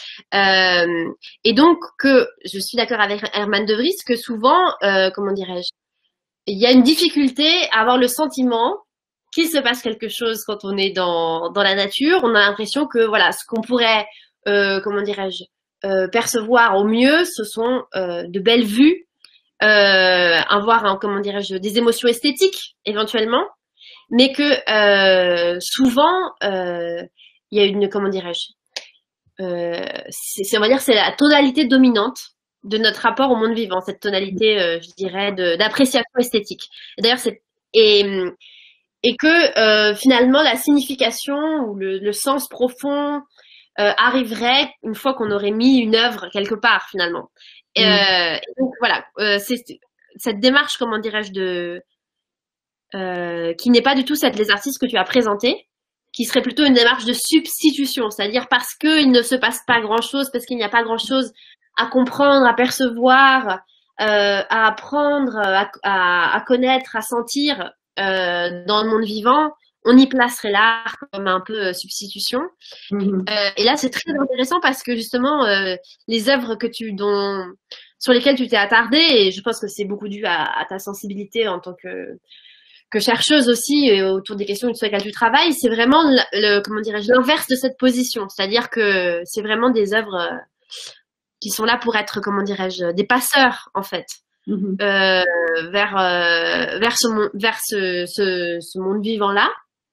Et donc que je suis d'accord avec Herman de Vries que souvent, comment dirais-je, il y a une difficulté à avoir le sentiment qu'il se passe quelque chose quand on est dans la nature. On a l'impression que voilà, ce qu'on pourrait, comment dirais-je, percevoir au mieux, ce sont de belles vues, avoir, comment dirais-je, des émotions esthétiques éventuellement, mais que souvent il y a une, comment dirais-je, on va dire c'est la tonalité dominante de notre rapport au monde vivant, cette tonalité, je dirais, d'appréciation esthétique. D'ailleurs, et que finalement la signification ou le sens profond arriverait une fois qu'on aurait mis une œuvre quelque part finalement. Et donc voilà, c'est cette démarche, comment dirais-je, qui n'est pas du tout les artistes que tu as présentés, qui serait plutôt une démarche de substitution, c'est-à-dire parce qu'il ne se passe pas grand-chose, parce qu'il n'y a pas grand-chose à comprendre, à percevoir, à apprendre, à connaître, à sentir dans le monde vivant, on y placerait l'art comme un peu substitution. Et là, c'est très intéressant parce que justement, les œuvres sur lesquelles tu t'es attardée, et je pense que c'est beaucoup dû à ta sensibilité en tant que chercheuse aussi, et autour des questions sur lesquelles tu travailles, c'est vraiment comment dirais-je, l'inverse de cette position. C'est-à-dire que c'est vraiment des œuvres qui sont là pour être, comment dirais-je, des passeurs, en fait, vers ce monde vivant-là.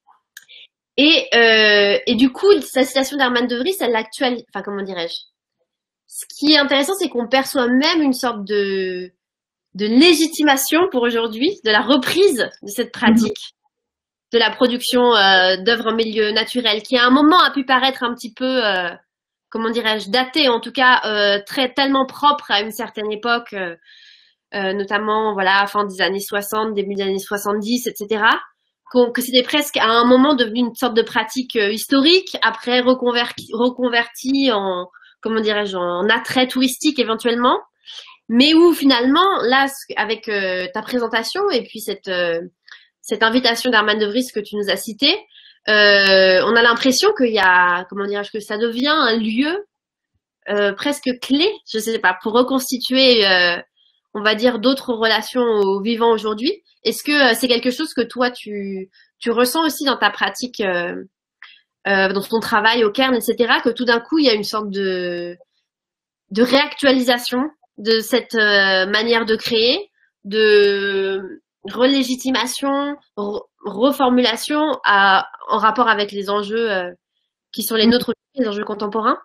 Et du coup, sa citation d'Herman de Vries, elle l'actualise, enfin, comment dirais-je. Ce qui est intéressant, c'est qu'on perçoit même une sorte de légitimation pour aujourd'hui, de la reprise de cette pratique, de la production d'œuvres en milieu naturel, qui à un moment a pu paraître un petit peu, comment dirais-je, datée, en tout cas tellement propre à une certaine époque, notamment voilà, fin des années 60, début des années 70, etc., que c'était presque à un moment devenu une sorte de pratique historique, après reconvertie en, comment dirais-je, en attrait touristique éventuellement, mais où finalement, là, avec ta présentation et puis cette cette invitation d'Herman de Vries que tu nous as citée, on a l'impression qu'il y a, comment dirais-je, que ça devient un lieu presque clé, je sais pas, pour reconstituer, on va dire, d'autres relations aux vivants aujourd'hui. Est-ce que c'est quelque chose que toi, tu ressens aussi dans ta pratique, dans ton travail au Cairn, etc., que tout d'un coup, il y a une sorte de réactualisation de cette manière de créer, de relégitimation, reformulation en rapport avec les enjeux qui sont les nôtres, les enjeux contemporains?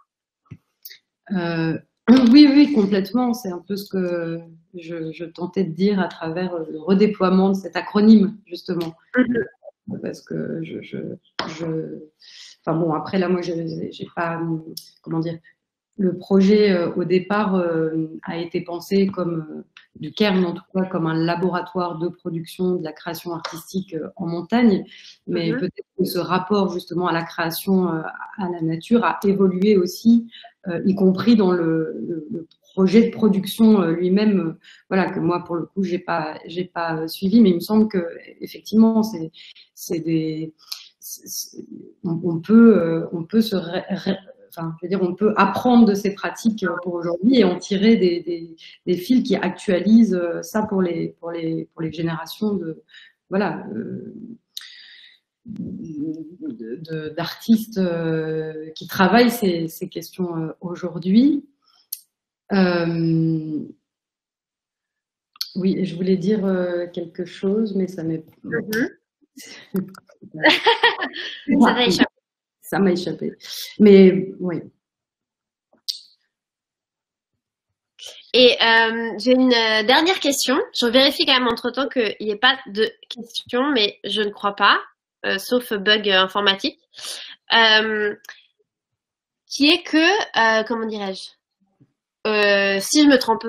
Oui, oui, complètement. C'est un peu ce que je tentais de dire à travers le redéploiement de cet acronyme, justement. Parce que enfin bon, après, là, moi, j'ai pas, comment dire, le projet, au départ, a été pensé comme, du Cairn en tout cas, comme un laboratoire de production de la création artistique en montagne. Mais peut-être que ce rapport justement à la création, à la nature a évolué aussi, y compris dans le projet de production lui-même, voilà, que moi, pour le coup, j'ai pas suivi, mais il me semble que effectivement, on peut enfin, je veux dire, on peut apprendre de ces pratiques pour aujourd'hui et en tirer des fils qui actualisent ça pour les générations de, voilà, d'artistes qui travaillent ces questions aujourd'hui. Oui, je voulais dire quelque chose, mais ça m'est... Ça t'a échappé. Ça m'a échappé. Mais oui. Et j'ai une dernière question. Je vérifie quand même entre-temps qu'il n'y ait pas de questions, mais je ne crois pas, sauf bug informatique. Qui est que, comment dirais-je, si je me trompe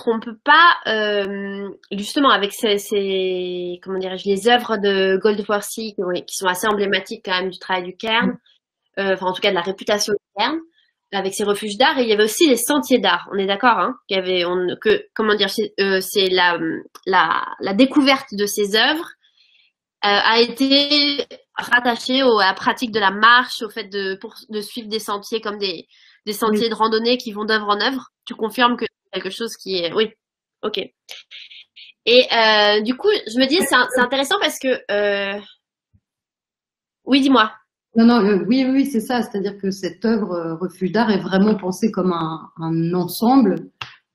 pas, justement avec comment dirais-je, les œuvres de Goldsworthy qui sont assez emblématiques quand même du travail du Cairn, enfin en tout cas de la réputation du Cairn, avec ses refuges d'art, et il y avait aussi les sentiers d'art. On est d'accord, hein, comment dire, c'est la découverte de ces œuvres a été rattachée à la pratique de la marche, au fait de suivre des sentiers comme des sentiers de randonnée qui vont d'œuvre en œuvre. Tu confirmes que c'est quelque chose qui est... Oui, ok. Et du coup, je me dis, c'est intéressant parce que... Oui, dis-moi. Non, non, oui, c'est ça. C'est-à-dire que cette œuvre refuge d'art est vraiment pensée comme un ensemble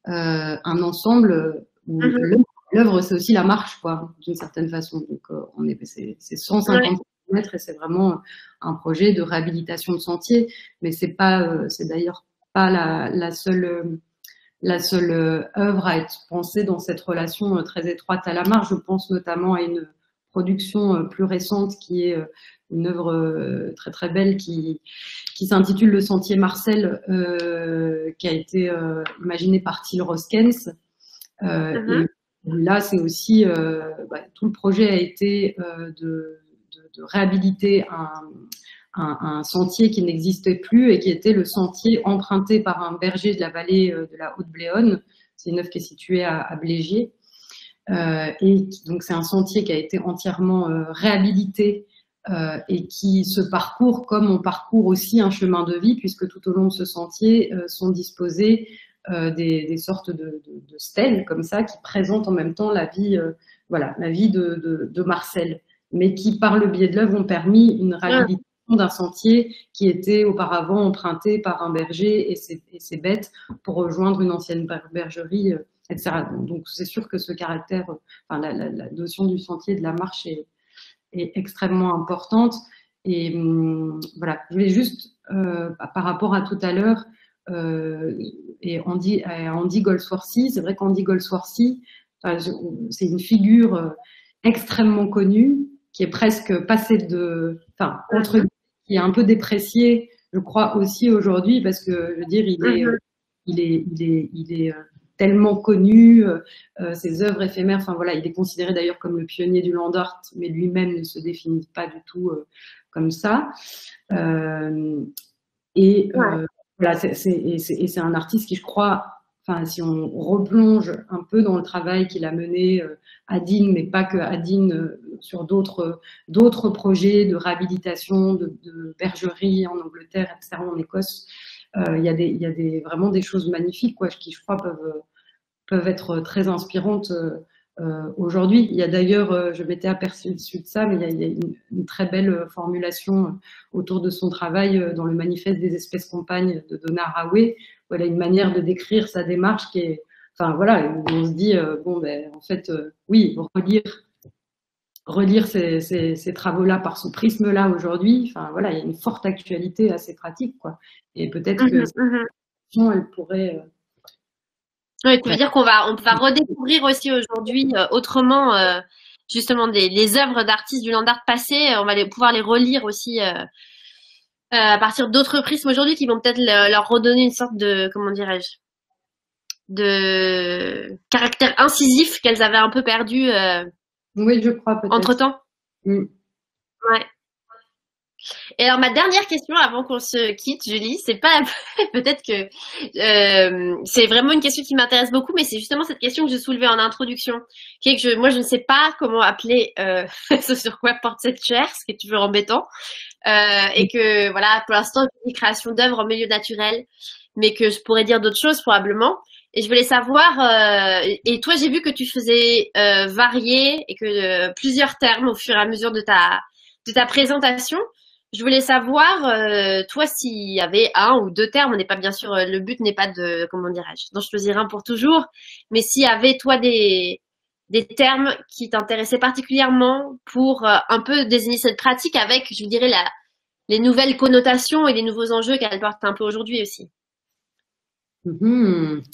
où l'œuvre, c'est aussi la marche, quoi, d'une certaine façon. Donc, c'est 150 km et c'est vraiment un projet de réhabilitation de sentiers. Mais c'est d'ailleurs pas la seule œuvre à être pensée dans cette relation très étroite à la marche. Je pense notamment à une production plus récente qui est une œuvre très très belle qui s'intitule Le Sentier Marcel, qui a été imaginée par Till Roskens. Et là, c'est aussi, tout le projet a été de réhabiliter un sentier qui n'existait plus et qui était le sentier emprunté par un berger de la vallée de la Haute-Bléone. C'est une œuvre qui est située à Blégier. Donc c'est un sentier qui a été entièrement réhabilité et qui se parcourt comme on parcourt aussi un chemin de vie, puisque tout au long de ce sentier sont disposées des sortes de stèles comme ça qui présentent en même temps la vie, la vie de Marcel, mais qui par le biais de l'œuvre ont permis une réhabilitation d'un sentier qui était auparavant emprunté par un berger et ses bêtes pour rejoindre une ancienne bergerie, etc. Donc c'est sûr que ce caractère, la notion du sentier, de la marche est extrêmement importante. Et voilà, je voulais juste, par rapport à tout à l'heure, et Andy Goldsworthy, c'est vrai qu'Andy Goldsworthy, c'est une figure extrêmement connue, qui est presque passée qui est un peu dépréciée, je crois aussi aujourd'hui, parce que je veux dire, il est tellement connu, ses œuvres éphémères, enfin voilà, il est considéré d'ailleurs comme le pionnier du land art, mais lui-même ne se définit pas du tout comme ça. Voilà, c'est un artiste qui, je crois, enfin, si on replonge un peu dans le travail qu'il a mené à Dean, mais pas que à Dean, sur d'autres projets de réhabilitation, de bergerie en Angleterre, etc., en Écosse, il y a vraiment des choses magnifiques, quoi, qui, je crois, peuvent être très inspirantes aujourd'hui. Il y a d'ailleurs, je m'étais aperçue de ça, mais il y a une très belle formulation autour de son travail dans le manifeste des espèces compagnes de Donna Haraway. Voilà une manière de décrire sa démarche qui est, enfin voilà, on se dit bon ben en fait oui, relire ces travaux-là par ce prisme-là aujourd'hui, enfin voilà, il y a une forte actualité à ces pratiques, quoi. Et peut-être que elle pourrait oui, tu veux dire qu'on va redécouvrir aussi aujourd'hui autrement justement les œuvres d'artistes du land art passé. On va pouvoir les relire aussi à partir d'autres prismes aujourd'hui qui vont peut-être leur redonner une sorte de, comment dirais-je, de caractère incisif qu'elles avaient un peu perdu oui, je crois peut-être. Entre-temps. Mm. Ouais. Et alors ma dernière question avant qu'on se quitte, Julie, c'est pas peut-être que c'est vraiment une question qui m'intéresse beaucoup, mais c'est justement cette question que je soulevais en introduction, qui est que moi je ne sais pas comment appeler ce sur quoi porte cette chaire, ce qui est toujours embêtant, et que voilà pour l'instant j'ai une création d'œuvres en milieu naturel, mais que je pourrais dire d'autres choses probablement. Et je voulais savoir, et toi j'ai vu que tu faisais varier et que plusieurs termes au fur et à mesure de ta présentation. Je voulais savoir, toi, s'il y avait un ou deux termes, on n'est pas bien sûr, le but n'est pas de, comment dirais-je, d'en choisir un pour toujours, mais s'il y avait, toi, des termes qui t'intéressaient particulièrement pour un peu désigner cette pratique avec, je dirais, les nouvelles connotations et les nouveaux enjeux qu'elle porte un peu aujourd'hui aussi. Mm-hmm.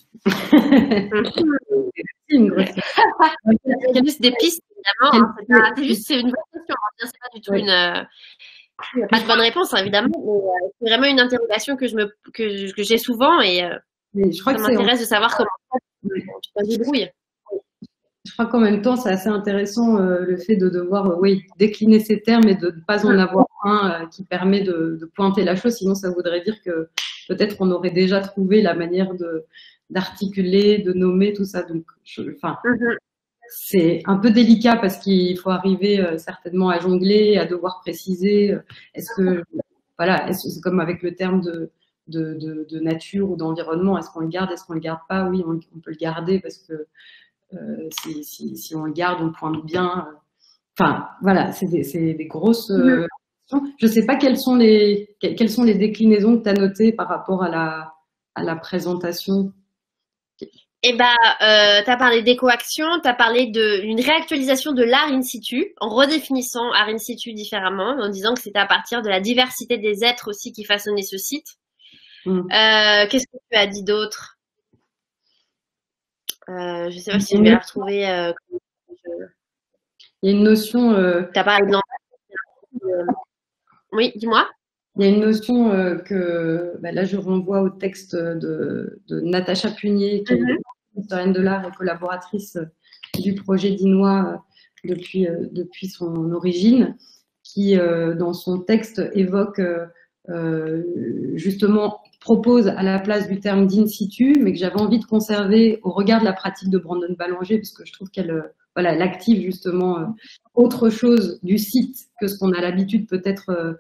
Il y a juste des pistes, évidemment. Hein. C'est une vraie question. Hein. C'est pas du tout il n'y a pas de bonne réponse, hein, évidemment, mais c'est vraiment une interrogation que j'ai souvent et je crois ça m'intéresse de savoir comment tu te débrouilles. Je crois qu'en même temps, c'est assez intéressant le fait de devoir décliner ces termes et de ne pas en avoir un qui permet de pointer la chose. Sinon, ça voudrait dire que peut-être on aurait déjà trouvé la manière d'articuler, de nommer tout ça. Donc, c'est un peu délicat parce qu'il faut arriver certainement à jongler, à devoir préciser. Est-ce que c'est comme avec le terme de nature ou d'environnement, est-ce qu'on le garde, est-ce qu'on le garde pas? Oui, on peut le garder parce que si on le garde, on pointe bien. Enfin, voilà, c'est des grosses questions. Je ne sais pas quelles sont les déclinaisons que tu as notées par rapport à la présentation. Eh ben, tu as parlé d'écoaction, tu as parlé d'une réactualisation de l'art in situ, en redéfinissant art in situ différemment, en disant que c'était à partir de la diversité des êtres aussi qui façonnaient ce site. Qu'est-ce que tu as dit d'autre? Je ne sais pas si je vais la retrouver. Il y a une notion. Tu as parlé de oui, dis-moi. Il y a une notion que là je renvoie au texte de Natacha Punier, qui est historienne de l'art et collaboratrice du projet dinois depuis son origine, qui dans son texte évoque justement propose à la place du terme d'in situ, mais que j'avais envie de conserver au regard de la pratique de Brandon Ballanger, parce que je trouve qu'elle elle active justement autre chose du site que ce qu'on a l'habitude peut-être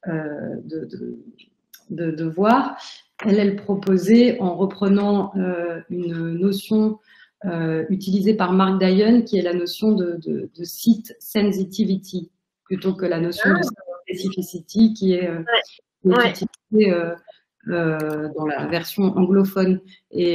de voir. Elle proposait, en reprenant une notion utilisée par Mark Dion, qui est la notion de site sensitivity, plutôt que la notion de specificity qui est utilisée dans la version anglophone. Et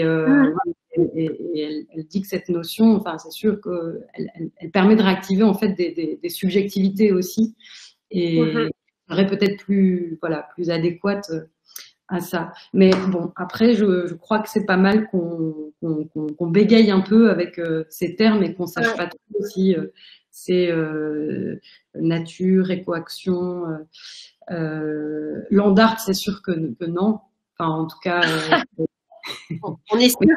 elle dit que cette notion, enfin, c'est sûr qu'elle permet de réactiver en fait des subjectivités aussi, et serait peut-être plus adéquate à ça. Mais bon, après, je crois que c'est pas mal qu'on bégaye un peu avec ces termes et qu'on sache pas trop si c'est nature, écoaction, land art, c'est sûr que non. Enfin, en tout cas. On est sûr.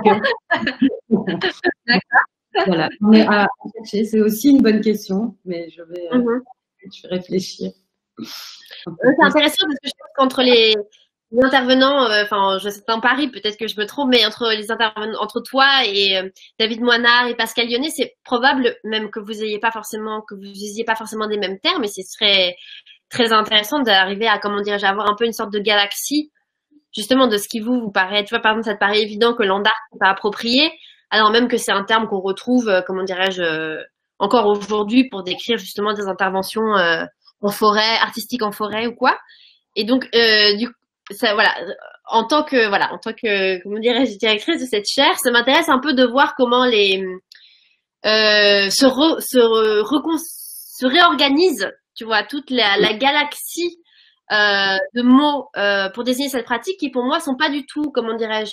Voilà. Mais à chercher, c'est aussi une bonne question, mais je vais réfléchir. C'est intéressant parce que je pense qu'entre les intervenants, enfin, je sais pas en Paris, peut-être que je me trompe, mais entre les intervenants, entre toi et David Moinard et Pascal Lyonnais, c'est probable même que vous ayez pas forcément, que vous usiez pas forcément des mêmes termes, et ce serait très intéressant d'arriver à, comment dirais-je, avoir un peu une sorte de galaxie, justement, de ce qui vous paraît, tu vois, par exemple, ça te paraît évident que l'andar n'est pas approprié, alors même que c'est un terme qu'on retrouve, comment dirais-je, encore aujourd'hui pour décrire justement des interventions en forêt, artistiques en forêt ou quoi. Et donc, du coup, ça, voilà, en tant que, comment dirais-je, directrice de cette chaire, ça m'intéresse un peu de voir comment les se réorganise, tu vois, toute la galaxie de mots pour désigner cette pratique qui, pour moi, sont pas du tout, comment dirais-je,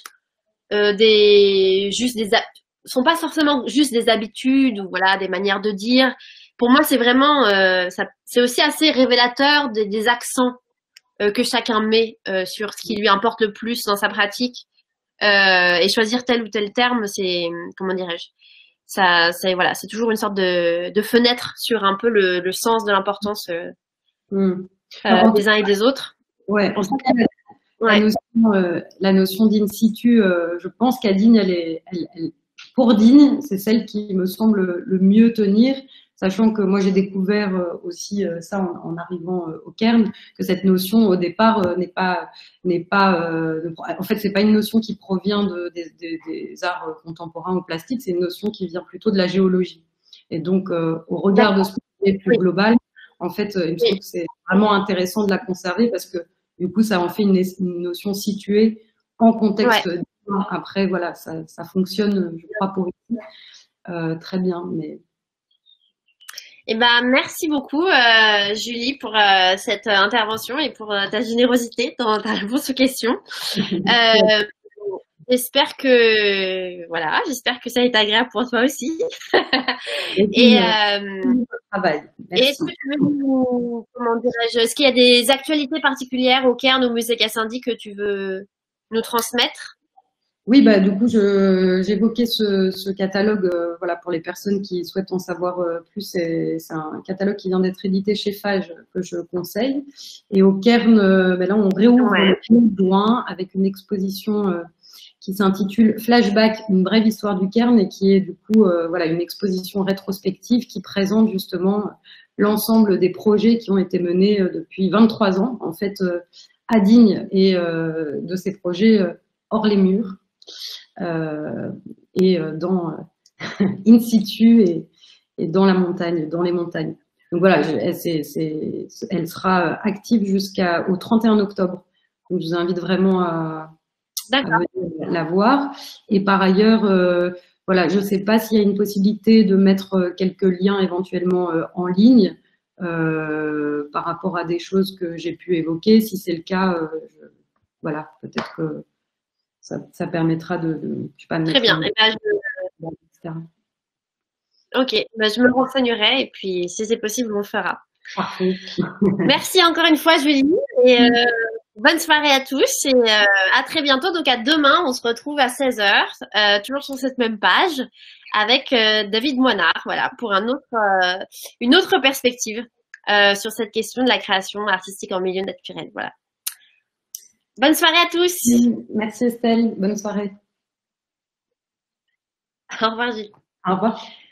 sont pas forcément juste des habitudes ou voilà des manières de dire. Pour moi, c'est vraiment, c'est aussi assez révélateur des accents que chacun met sur ce qui lui importe le plus dans sa pratique. Et choisir tel ou tel terme, c'est, comment dirais-je, ça, c'est voilà, c'est toujours une sorte de fenêtre sur un peu le sens de l'importance des uns et des autres. Ouais, en tout cas, Ouais. la notion d'in situ, je pense qu'Adigne, pour Digne, c'est celle qui me semble le mieux tenir, sachant que moi j'ai découvert aussi ça en arrivant au Cairn, que cette notion au départ n'est pas en fait c'est pas une notion qui provient des arts contemporains ou plastiques, c'est une notion qui vient plutôt de la géologie. Et donc au regard de ce qui est plus global, en fait, il me semble que c'est vraiment intéressant de la conserver parce que du coup, ça en fait une notion située en contexte. Ouais. Après, voilà, ça fonctionne, je crois, pour ici. Très bien. Mais... Eh ben, merci beaucoup, Julie, pour cette intervention et pour ta générosité dans ta réponse aux questions. J'espère que, voilà, j'espère que ça a été agréable pour toi aussi. Et, travail. et est-ce que tu veux comment dirais-je, est-ce qu'il y a des actualités particulières au Cairn, au musée Gassendi que tu veux nous transmettre? Oui, bah, du coup, j'évoquais ce catalogue voilà, pour les personnes qui souhaitent en savoir plus. C'est un catalogue qui vient d'être édité chez Fage que je conseille. Et au Cairn, là, on réouvre le 15 juin avec une exposition qui s'intitule Flashback, une brève histoire du Cairn et qui est du coup voilà, une exposition rétrospective qui présente justement l'ensemble des projets qui ont été menés depuis 23 ans, en fait, à Digne et de ces projets hors les murs. Et dans in situ et dans la montagne, dans les montagnes. Donc voilà, elle sera active jusqu'au 31 octobre. Donc je vous invite vraiment à venir la voir. Et par ailleurs, voilà, je ne sais pas s'il y a une possibilité de mettre quelques liens éventuellement en ligne par rapport à des choses que j'ai pu évoquer. Si c'est le cas, voilà, peut-être que ça permettra de je sais pas, de Très bien. etc. Ok, bah, je me renseignerai et puis si c'est possible, on le fera. Parfait. Merci encore une fois, Julie. Et bonne soirée à tous et à très bientôt. Donc à demain, on se retrouve à 16h, toujours sur cette même page, avec David Moinard, voilà, pour une autre perspective sur cette question de la création artistique en milieu naturel. Voilà. Bonne soirée à tous. Merci Estelle, bonne soirée. Au revoir Gilles. Au revoir.